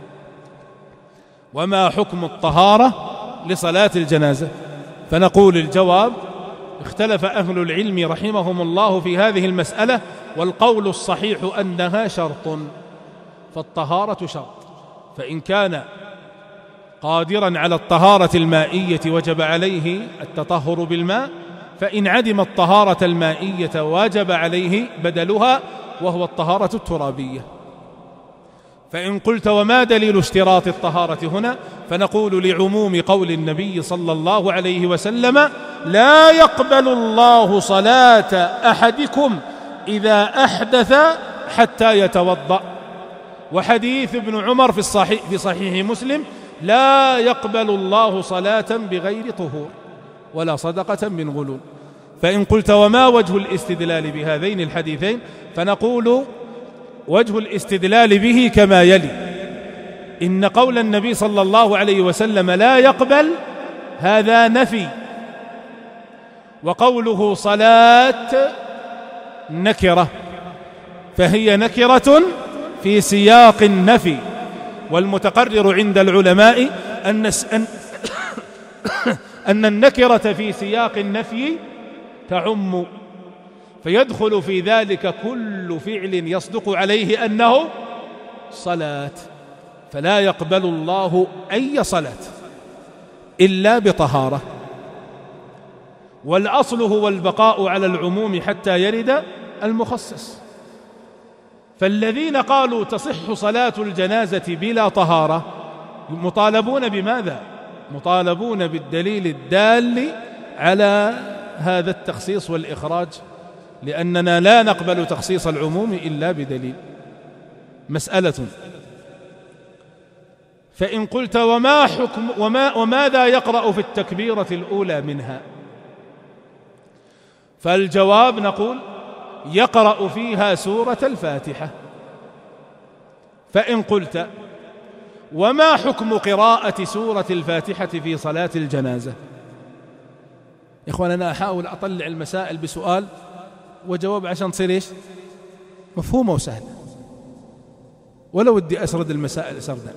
B: وما حكم الطهارة لصلاة الجنازة؟ فنقول الجواب: اختلف أهل العلم رحمهم الله في هذه المسألة، والقول الصحيح أنها شرط، فالطهارة شرط، فإن كان قادرا على الطهارة المائية وجب عليه التطهر بالماء، فإن عدم الطهارة المائية وجب عليه بدلها وهو الطهارة الترابية. فإن قلت وما دليل اشتراط الطهارة هنا؟ فنقول لعموم قول النبي صلى الله عليه وسلم: لا يقبل الله صلاة أحدكم إذا أحدث حتى يتوضأ. وحديث ابن عمر في الصحيح في صحيح مسلم: لا يقبل الله صلاة بغير طهور ولا صدقة من غلول. فإن قلت وما وجه الاستدلال بهذين الحديثين؟ فنقول وجه الاستدلال به كما يلي: إن قول النبي صلى الله عليه وسلم لا يقبل هذا نفي، وقوله صلاة نكرة، فهي نكرة في سياق النفي. والمتقرر عند العلماء أن أن أن النكرة في سياق النفي تعم، فيدخل في ذلك كل فعل يصدق عليه أنه صلاة، فلا يقبل الله أي صلاة إلا بطهارة. والأصل هو البقاء على العموم حتى يرد المخصص. فالذين قالوا تصح صلاة الجنازة بلا طهارة مطالبون بماذا؟ مطالبون بالدليل الدال على هذا التخصيص والإخراج، لأننا لا نقبل تخصيص العموم إلا بدليل. مسألة. فإن قلت وما حكم وما وماذا يقرأ في التكبيرة الأولى منها؟ فالجواب نقول: يقرأ فيها سورة الفاتحة. فإن قلت وما حكم قراءة سورة الفاتحة في صلاة الجنازة؟ إخوان، أنا أحاول أطلع المسائل بسؤال وجواب عشان تصير إيش؟ مفهومة وسهلة، ولا ودي أسرد المسائل سردا.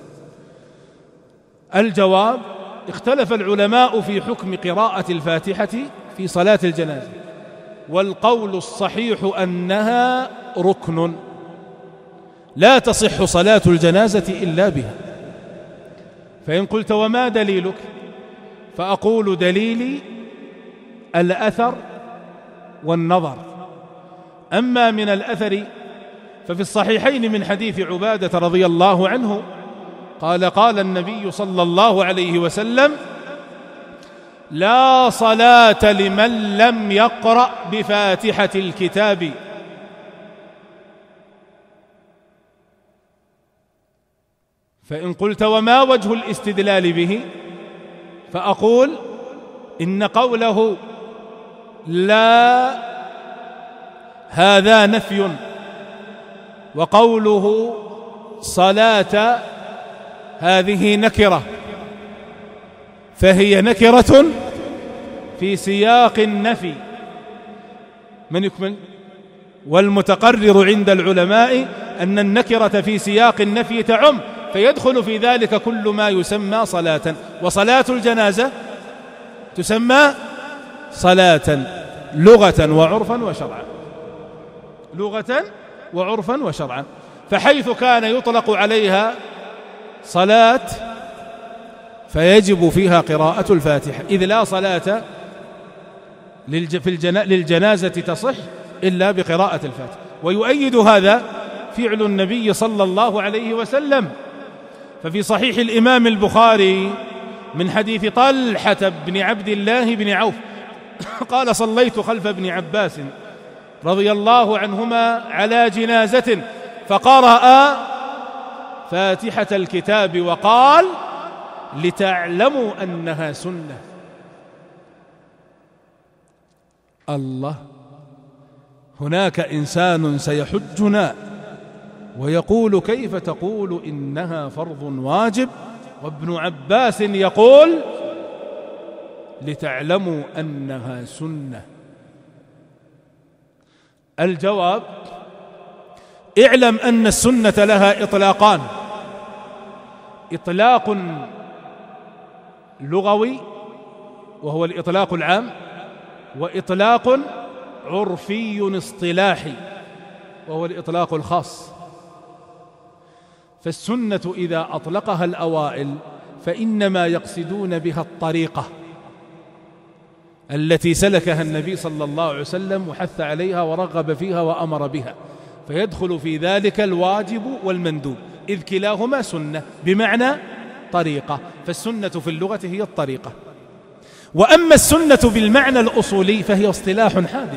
B: الجواب: اختلف العلماء في حكم قراءة الفاتحة في صلاة الجنازة، والقول الصحيح أنها ركن لا تصح صلاة الجنازة إلا بها. فإن قلت وما دليلك؟ فأقول دليلي الأثر والنظر. أما من الأثر ففي الصحيحين من حديث عبادة رضي الله عنه قال قال النبي صلى الله عليه وسلم: لا صلاة لمن لم يقرأ بفاتحة الكتاب. فإن قلت وما وجه الاستدلال به؟ فأقول إن قوله لا هذا نفي، وقوله صلاة هذه نكرة، فهي نكرة في سياق النفي. من يكمل؟ والمتقرر عند العلماء أن النكرة في سياق النفي تعم، فيدخل في ذلك كل ما يسمى صلاة، وصلاة الجنازة تسمى صلاة لغة وعرفا وشرعا، لغة وعرفا وشرعا. فحيث كان يطلق عليها صلاة فيجب فيها قراءة الفاتحة، إذ لا صلاة للجنازة تصح إلا بقراءة الفاتحة. ويؤيد هذا فعل النبي صلى الله عليه وسلم، ففي صحيح الإمام البخاري من حديث طلحة بن عبد الله بن عوف قال: صليت خلف ابن عباس رضي الله عنهما على جنازة فقرأ فاتحة الكتاب وقال: لتعلموا أنها سنة. الله، هناك إنسان سيحجنا ويقول: كيف تقول إنها فرض واجب؟ وابن عباس يقول: لتعلموا أنها سنة. الجواب: اعلم أن السنة لها إطلاقان: إطلاق لغوي وهو الإطلاق العام، وإطلاق عرفي اصطلاحي وهو الإطلاق الخاص. فالسنة إذا أطلقها الأوائل فإنما يقصدون بها الطريقة التي سلكها النبي صلى الله عليه وسلم وحث عليها ورغب فيها وأمر بها، فيدخل في ذلك الواجب والمندوب، إذ كلاهما سنة بمعنى طريقة. فالسنة في اللغة هي الطريقة. وأما السنة بالمعنى الأصولي فهي اصطلاح حادث،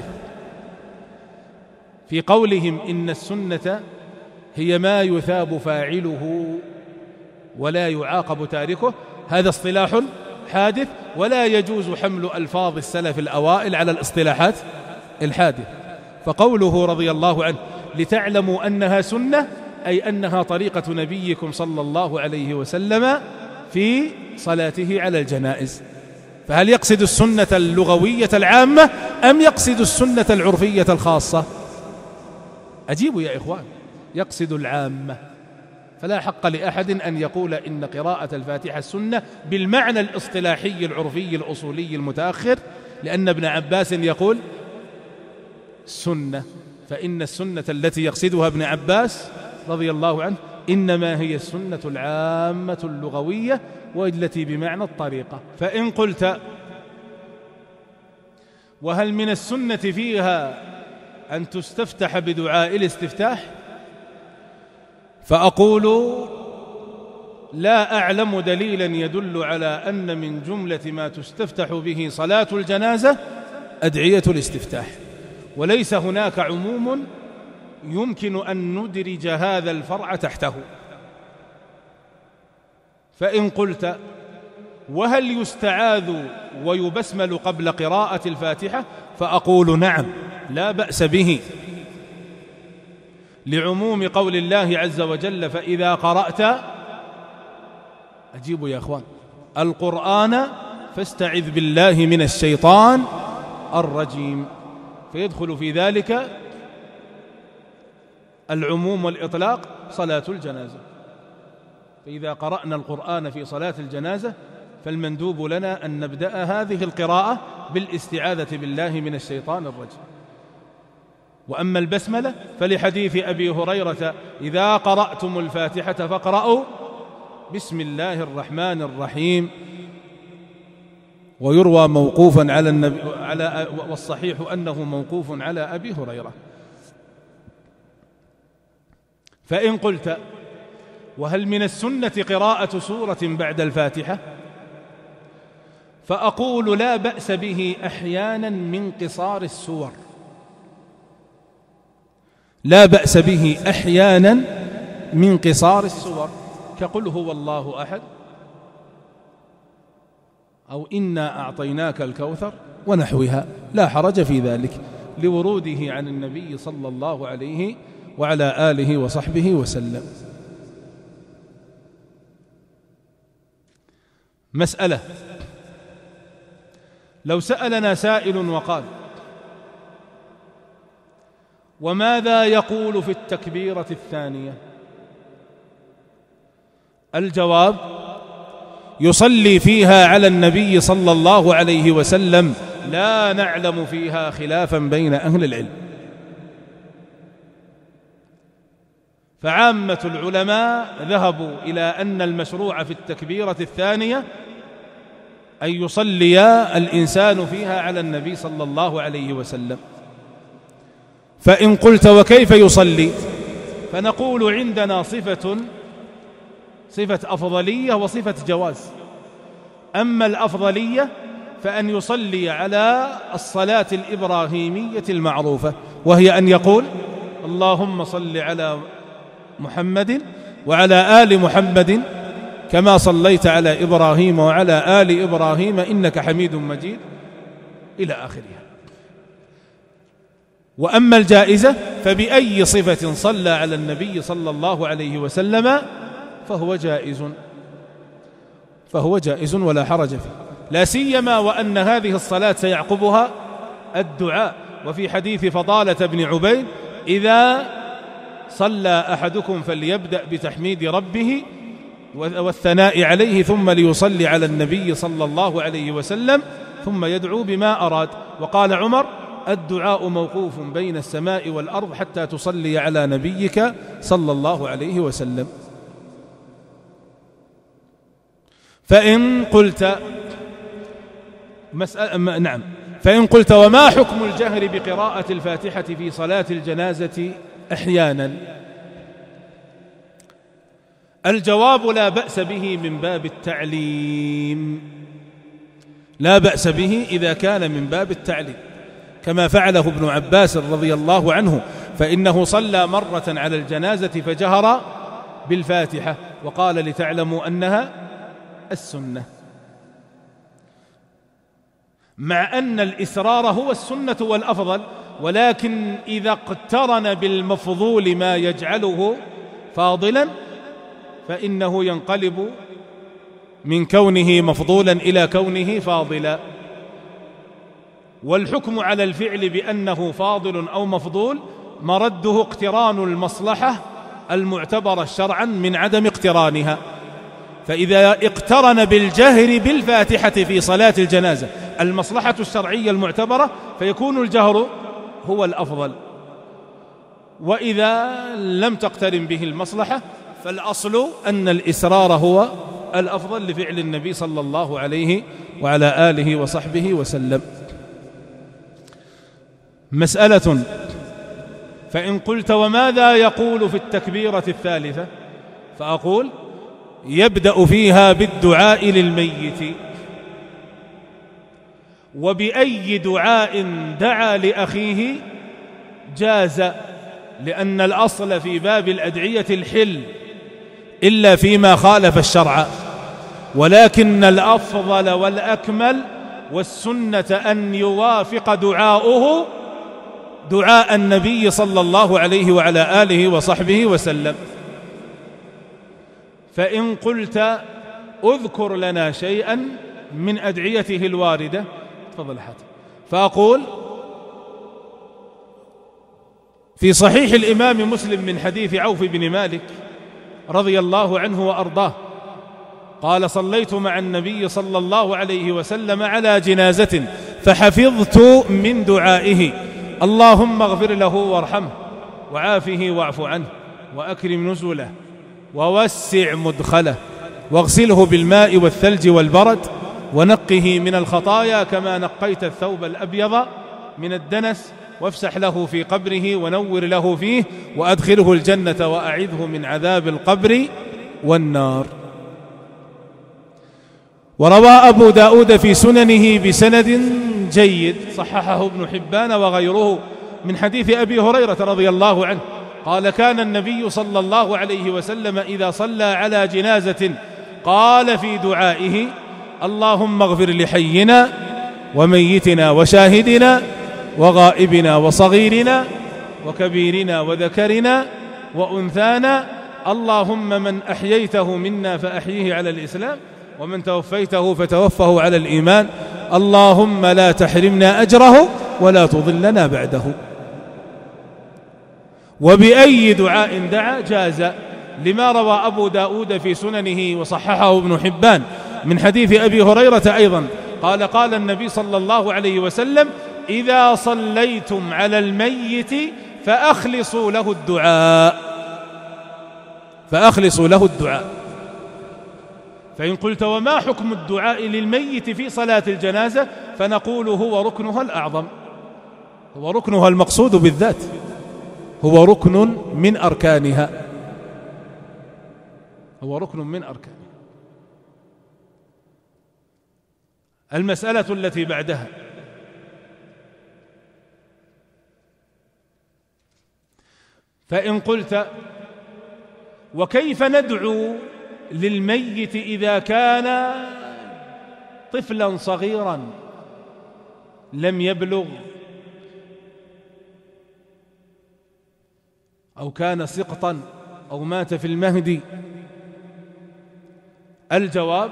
B: في قولهم إن السنة هي ما يثاب فاعله ولا يعاقب تاركه. هذا اصطلاح حادث، ولا يجوز حمل ألفاظ السلف الأوائل على الاصطلاحات الحادثة. فقوله رضي الله عنه: لتعلموا أنها سنة، أي أنها طريقة نبيكم صلى الله عليه وسلم في صلاته على الجنائز. فهل يقصد السنة اللغوية العامة أم يقصد السنة العرفية الخاصة؟ أجيبوا يا إخوان، يقصد العامة. فلا حق لأحد أن يقول إن قراءة الفاتحة السنة بالمعنى الاصطلاحي العرفي الأصولي المتأخر، لأن ابن عباس يقول سنة، فإن السنة التي يقصدها ابن عباس رضي الله عنه إنما هي السنة العامة اللغوية والتي بمعنى الطريقة. فإن قلت: وهل من السنة فيها أن تستفتح بدعاء الاستفتاح؟ فأقول: لا أعلم دليلا يدل على أن من جملة ما تستفتح به صلاة الجنازة أدعية الاستفتاح، وليس هناك عموم يمكن أن ندرج هذا الفرع تحته. فإن قلت: وهل يستعاذ ويبسمل قبل قراءة الفاتحة؟ فأقول: نعم، لا بأس به، لعموم قول الله عز وجل: فإذا قرأت، أجيبوا يا أخوان، القرآن فاستعذ بالله من الشيطان الرجيم. فيدخل في ذلك العموم والإطلاق صلاة الجنازة. فإذا قرأنا القرآن في صلاة الجنازة فالمندوب لنا أن نبدأ هذه القراءة بالاستعاذة بالله من الشيطان الرجيم. وأما البسملة فلحديث أبي هريرة: إذا قرأتم الفاتحة فاقرأوا بسم الله الرحمن الرحيم. ويروى موقوفا على النبي على والصحيح أنه موقوف على أبي هريرة. فإن قلت وهل من السنة قراءة سورة بعد الفاتحة؟ فأقول لا بأس به أحيانا من قصار السور، لا بأس به أحيانا من قصار السور، كقل هو الله أحد أو إنا أعطيناك الكوثر ونحوها، لا حرج في ذلك لوروده عن النبي صلى الله عليه وعلى آله وصحبه وسلم. مسألة: لو سألنا سائل وقال: وماذا يقول في التكبيرة الثانية؟ الجواب: يصلي فيها على النبي صلى الله عليه وسلم، لا نعلم فيها خلافا بين أهل العلم. فعامة العلماء ذهبوا إلى أن المشروع في التكبيرة الثانية أن يصلي الإنسان فيها على النبي صلى الله عليه وسلم. فإن قلت وكيف يصلي؟ فنقول عندنا صفة صفة أفضلية وصفة جواز. أما الأفضلية فأن يصلي على الصلاة الإبراهيمية المعروفة، وهي أن يقول: اللهم صل على محمد وعلى آل محمد كما صليت على إبراهيم وعلى آل إبراهيم إنك حميد مجيد، إلى آخرها. وأما الجائزة فبأي صفة صلى على النبي صلى الله عليه وسلم فهو جائز فهو جائز ولا حرج فيه، لا سيما وأن هذه الصلاة سيعقبها الدعاء. وفي حديث فضالة بن عبيد: إذا صلى أحدكم فليبدأ بتحميد ربه والثناء عليه ثم ليصلي على النبي صلى الله عليه وسلم ثم يدعو بما أراد. وقال عمر: الدعاء موقوف بين السماء والأرض حتى تصلي على نبيك صلى الله عليه وسلم. فإن قلت مسألة نعم فإن قلت وما حكم الجهر بقراءة الفاتحة في صلاة الجنازة أحيانا؟ الجواب: لا بأس به من باب التعليم، لا بأس به إذا كان من باب التعليم، كما فعله ابن عباس رضي الله عنه، فإنه صلى مرة على الجنازة فجهر بالفاتحة وقال: لتعلموا أنها السنة. مع أن الإسرار هو السنة والأفضل، ولكن إذا اقترن بالمفضول ما يجعله فاضلا فإنه ينقلب من كونه مفضولا إلى كونه فاضلا. والحكم على الفعل بأنه فاضل أو مفضول مرده اقتران المصلحة المعتبرة شرعا من عدم اقترانها. فإذا اقترن بالجهر بالفاتحة في صلاة الجنازة المصلحة الشرعية المعتبرة فيكون الجهر هو الأفضل، وإذا لم تقترن به المصلحة فالأصل أن الإسرار هو الأفضل لفعل النبي صلى الله عليه وعلى آله وصحبه وسلم. مسألة: فإن قلت وماذا يقول في التكبيرة الثالثة؟ فأقول: يبدأ فيها بالدعاء للميت، وبأي دعاء دعا لأخيه جاز، لأن الأصل في باب الأدعية الحل إلا فيما خالف الشرع، ولكن الأفضل والأكمل والسنة أن يوافق دعاؤه دعاء النبي صلى الله عليه وعلى آله وصحبه وسلم. فإن قلت اذكر لنا شيئا من أدعيته الواردة، تفضل حاتم. فأقول: في صحيح الإمام مسلم من حديث عوف بن مالك رضي الله عنه وأرضاه قال: صليت مع النبي صلى الله عليه وسلم على جنازة فحفظت من دعائه: اللهم اغفر له وارحمه وعافه واعف عنه وأكرم نزله ووسع مدخله واغسله بالماء والثلج والبرد ونقه من الخطايا كما نقيت الثوب الأبيض من الدنس وافسح له في قبره ونور له فيه وأدخله الجنة وأعذه من عذاب القبر والنار. وروى أبو داود في سننه بسند جيد صححه ابن حبان وغيره من حديث أبي هريرة رضي الله عنه قال: كان النبي صلى الله عليه وسلم إذا صلى على جنازة قال في دعائه: اللهم اغفر لحينا وميتنا وشاهدنا وغائبنا وصغيرنا وكبيرنا وذكرنا وأنثانا، اللهم من أحييته منا فأحيه على الإسلام ومن توفيته فتوفه على الإيمان، اللهم لا تحرمنا أجره ولا تضلنا بعده. وبأي دعاء دعا جاز، لما روى أبو داود في سننه وصححه ابن حبان من حديث أبي هريرة أيضا قال: قال النبي صلى الله عليه وسلم: إذا صليتم على الميت فأخلصوا له الدعاء فأخلصوا له الدعاء. فإن قلت: وما حكم الدعاء للميت في صلاة الجنازة؟ فنقول: هو ركنها الأعظم، هو ركنها المقصود بالذات، هو ركن من أركانها، هو ركن من أركانها. المسألة التي بعدها: فإن قلت: وكيف ندعو للميت إذا كان طفلا صغيرا لم يبلغ أو كان سقطا أو مات في المهد؟ الجواب: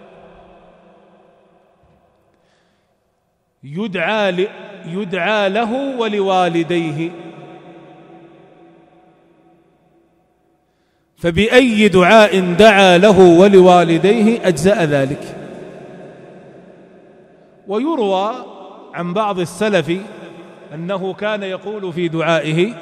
B: يدعى يدعى له ولوالديه. فبأي دعاء دعا له ولوالديه أجزأ ذلك. ويروى عن بعض السلف أنه كان يقول في دعائه،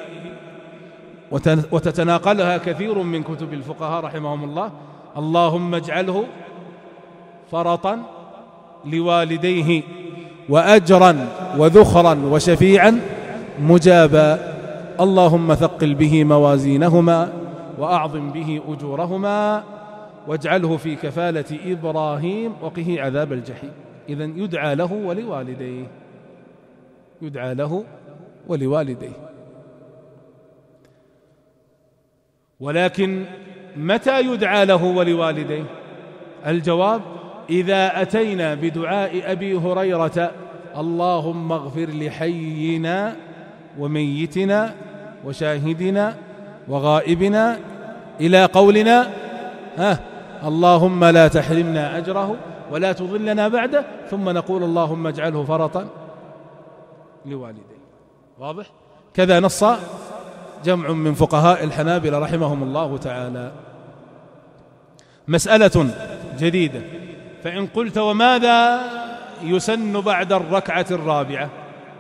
B: وتتناقلها كثير من كتب الفقهاء رحمهم الله: اللهم اجعله فرطا لوالديه وأجرا وذخرا وشفيعا مجابا، اللهم ثقل به موازينهما وأعظم به أجورهما واجعله في كفالة إبراهيم وقه عذاب الجحيم. إذن يدعى له ولوالديه، يدعى له ولوالديه. ولكن متى يدعى له ولوالديه؟ الجواب: إذا أتينا بدعاء أبي هريرة: اللهم اغفر لحينا وميتنا وشاهدنا وغائبنا، إلى قولنا: ها اللهم لا تحرمنا أجره ولا تضلنا بعده، ثم نقول: اللهم اجعله فرطا لوالديه. واضح؟ كذا نص جمع من فقهاء الحنابلة رحمهم الله تعالى. مسألة جديدة: فإن قلت: وماذا يسن بعد الركعة الرابعة؟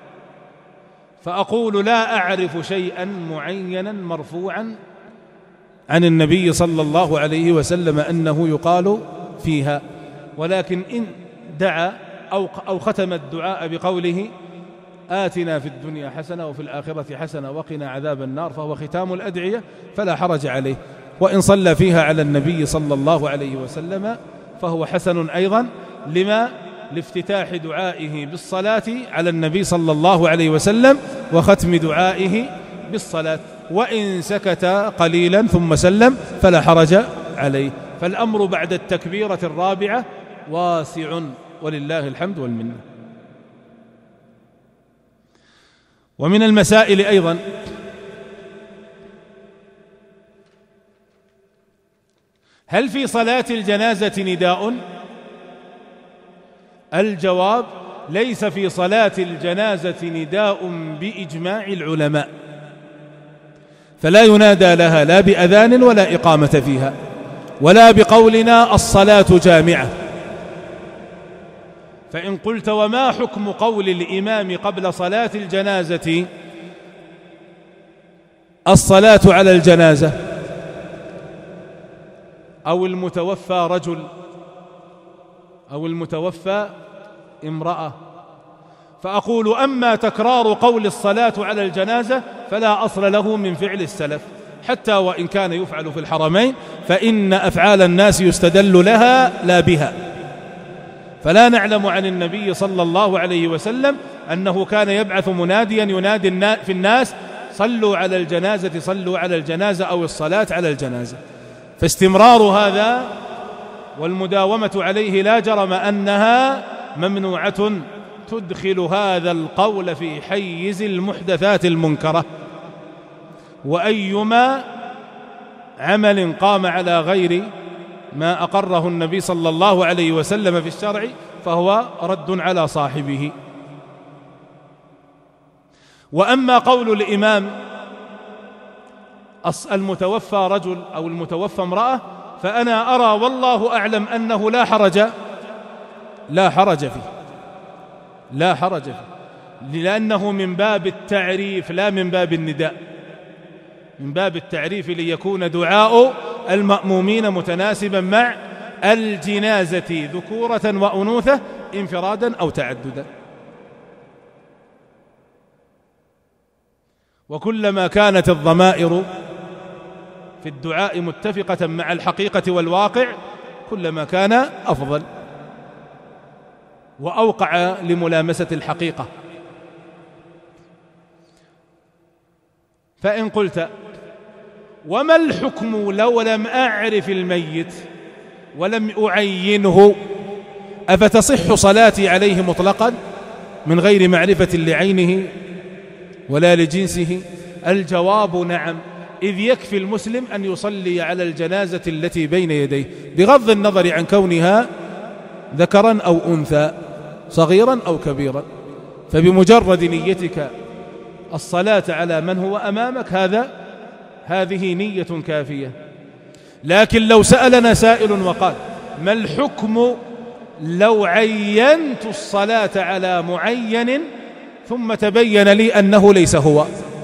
B: فأقول: لا أعرف شيئا معينا مرفوعا عن النبي صلى الله عليه وسلم أنه يقال فيها، ولكن إن دعا أو ختم الدعاء بقوله: آتنا في الدنيا حسنة وفي الآخرة حسنة وقنا عذاب النار، فهو ختام الأدعية فلا حرج عليه. وإن صلى فيها على النبي صلى الله عليه وسلم فهو حسن أيضا، لما لافتتاح دعائه بالصلاة على النبي صلى الله عليه وسلم وختم دعائه بالصلاة. وإن سكت قليلا ثم سلم فلا حرج عليه. فالأمر بعد التكبيرة الرابعة واسع ولله الحمد والمنة. ومن المسائل أيضا: هل في صلاة الجنازة نداء؟ الجواب: ليس في صلاة الجنازة نداء بإجماع العلماء، فلا ينادى لها لا بأذان ولا إقامة فيها، ولا بقولنا الصلاة جامعة. فإن قلت: وما حكم قول الإمام قبل صلاة الجنازة: الصلاة على الجنازة، أو المتوفى رجل أو المتوفى امرأة، فأقول أما تكرار قول الصلاة على الجنازة فلا أصل له من فعل السلف، حتى وإن كان يفعل في الحرمين، فإن أفعال الناس يستدل لها لا بها. فلا نعلم عن النبي صلى الله عليه وسلم أنه كان يبعث مناديا ينادي في الناس صلوا على الجنازة صلوا على الجنازة أو الصلاة على الجنازة. فاستمرار هذا والمداومة عليه لا جرم أنها ممنوعة، تدخل هذا القول في حيز المحدثات المنكرة. وأيما عمل قام على غير ما أقره النبي صلى الله عليه وسلم في الشرع فهو رد على صاحبه. وأما قول الإمام المتوفى رجل أو المتوفى امرأة فأنا أرى والله أعلم أنه لا حرج لا حرج فيه لا حرج فيه لأنه من باب التعريف لا من باب النداء، من باب التعريف ليكون دعاء المأمومين متناسبا مع الجنازة ذكورة وأنوثة انفرادا أو تعددا. وكلما كانت الضمائر في الدعاء متفقة مع الحقيقة والواقع كلما كان أفضل وأوقع لملامسة الحقيقة. فإن قلت وما الحكم لو لم أعرف الميت ولم أعينه أفتصح صلاتي عليه مطلقا من غير معرفة لعينه ولا لجنسه؟ الجواب نعم، إذ يكفي المسلم أن يصلي على الجنازة التي بين يديه بغض النظر عن كونها ذكرا أو أنثى صغيرا أو كبيرا. فبمجرد نيتك الصلاة على من هو أمامك هذا هذه نية كافية. لكن لو سألنا سائل وقال ما الحكم لو عينت الصلاة على معين ثم تبين لي أنه ليس هو؟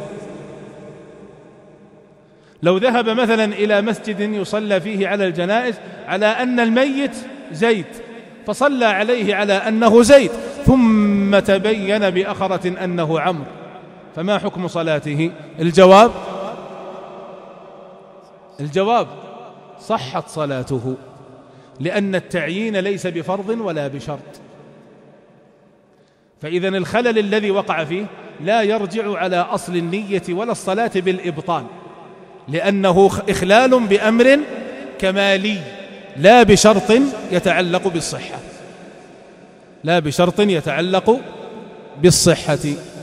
B: لو ذهب مثلا إلى مسجد يصلى فيه على الجنائز على أن الميت زيد فصلى عليه على أنه زيد ثم تبين بأخرة أنه عمرو، فما حكم صلاته؟ الجواب الجواب صحت صلاته، لأن التعيين ليس بفرض ولا بشرط. فإذن الخلل الذي وقع فيه لا يرجع على أصل النية ولا الصلاة بالإبطال، لأنه إخلال بأمر كمالي لا بشرط يتعلق بالصحة لا بشرط يتعلق بالصحة.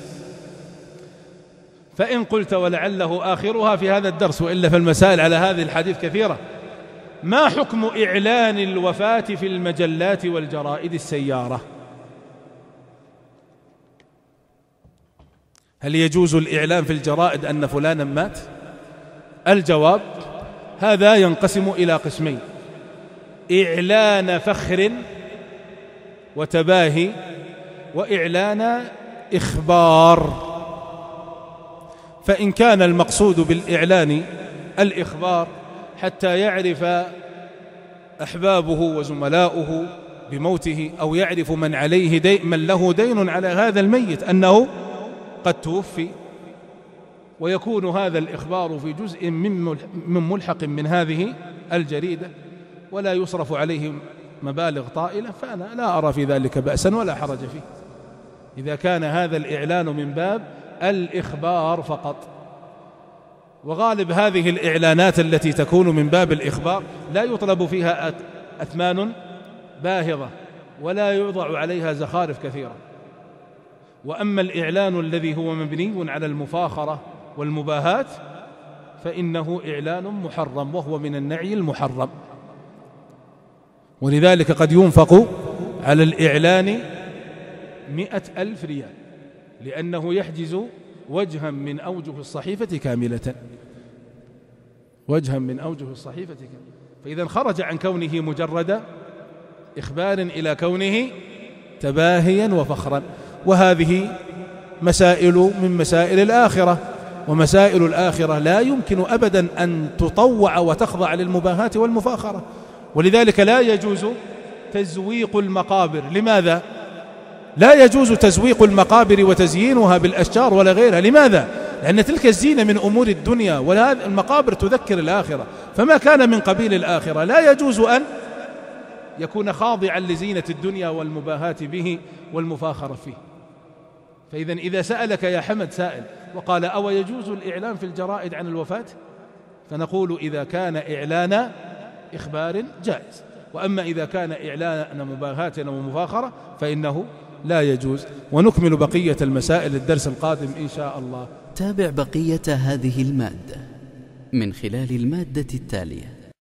B: فإن قلت ولعله آخرها في هذا الدرس وإلا فالمسائل على هذه الحديث كثيرة، ما حكم إعلان الوفاة في المجلات والجرائد السيارة؟ هل يجوز الإعلان في الجرائد أن فلانا مات؟ الجواب هذا ينقسم إلى قسمين: إعلان فخر وتباهي، وإعلان إخبار. فإن كان المقصود بالإعلان الإخبار حتى يعرف أحبابه وزملاؤه بموته، أو يعرف من عليه دين من له دين على هذا الميت أنه قد توفي، ويكون هذا الإخبار في جزء من ملحق من هذه الجريدة ولا يصرف عليه مبالغ طائلة، فأنا لا أرى في ذلك بأسا ولا حرج فيه إذا كان هذا الإعلان من باب الإخبار فقط. وغالب هذه الإعلانات التي تكون من باب الإخبار لا يطلب فيها أثمان باهظة ولا يوضع عليها زخارف كثيرة. وأما الإعلان الذي هو مبني على المفاخرة والمباهات فإنه إعلان محرم، وهو من النعي المحرم. ولذلك قد ينفق على الإعلان مئة ألف ريال، لأنه يحجز وجها من أوجه الصحيفة كاملة وجها من أوجه الصحيفة كاملة. فإذا خرج عن كونه مجرد إخبار إلى كونه تباهيا وفخرا. وهذه مسائل من مسائل الآخرة، ومسائل الآخرة لا يمكن أبدا أن تطوع وتخضع للمباهات والمفاخرة. ولذلك لا يجوز تزويق المقابر. لماذا؟ لا يجوز تزويق المقابر وتزيينها بالأشجار ولا غيرها. لماذا؟ لأن تلك الزينة من أمور الدنيا، وهذه المقابر تذكر الآخرة، فما كان من قبيل الآخرة لا يجوز أن يكون خاضعا لزينة الدنيا والمباهاة به والمفاخرة فيه. فإذا إذا سألك يا حمد سائل وقال أو يجوز الإعلان في الجرائد عن الوفاة، فنقول إذا كان إعلان إخبار جائز، وأما إذا كان إعلان مباهاة ومفاخرة فإنه لا يجوز. ونكمل بقية المسائل الدرس القادم إن شاء الله.
A: تابع بقية هذه المادة من خلال المادة التالية.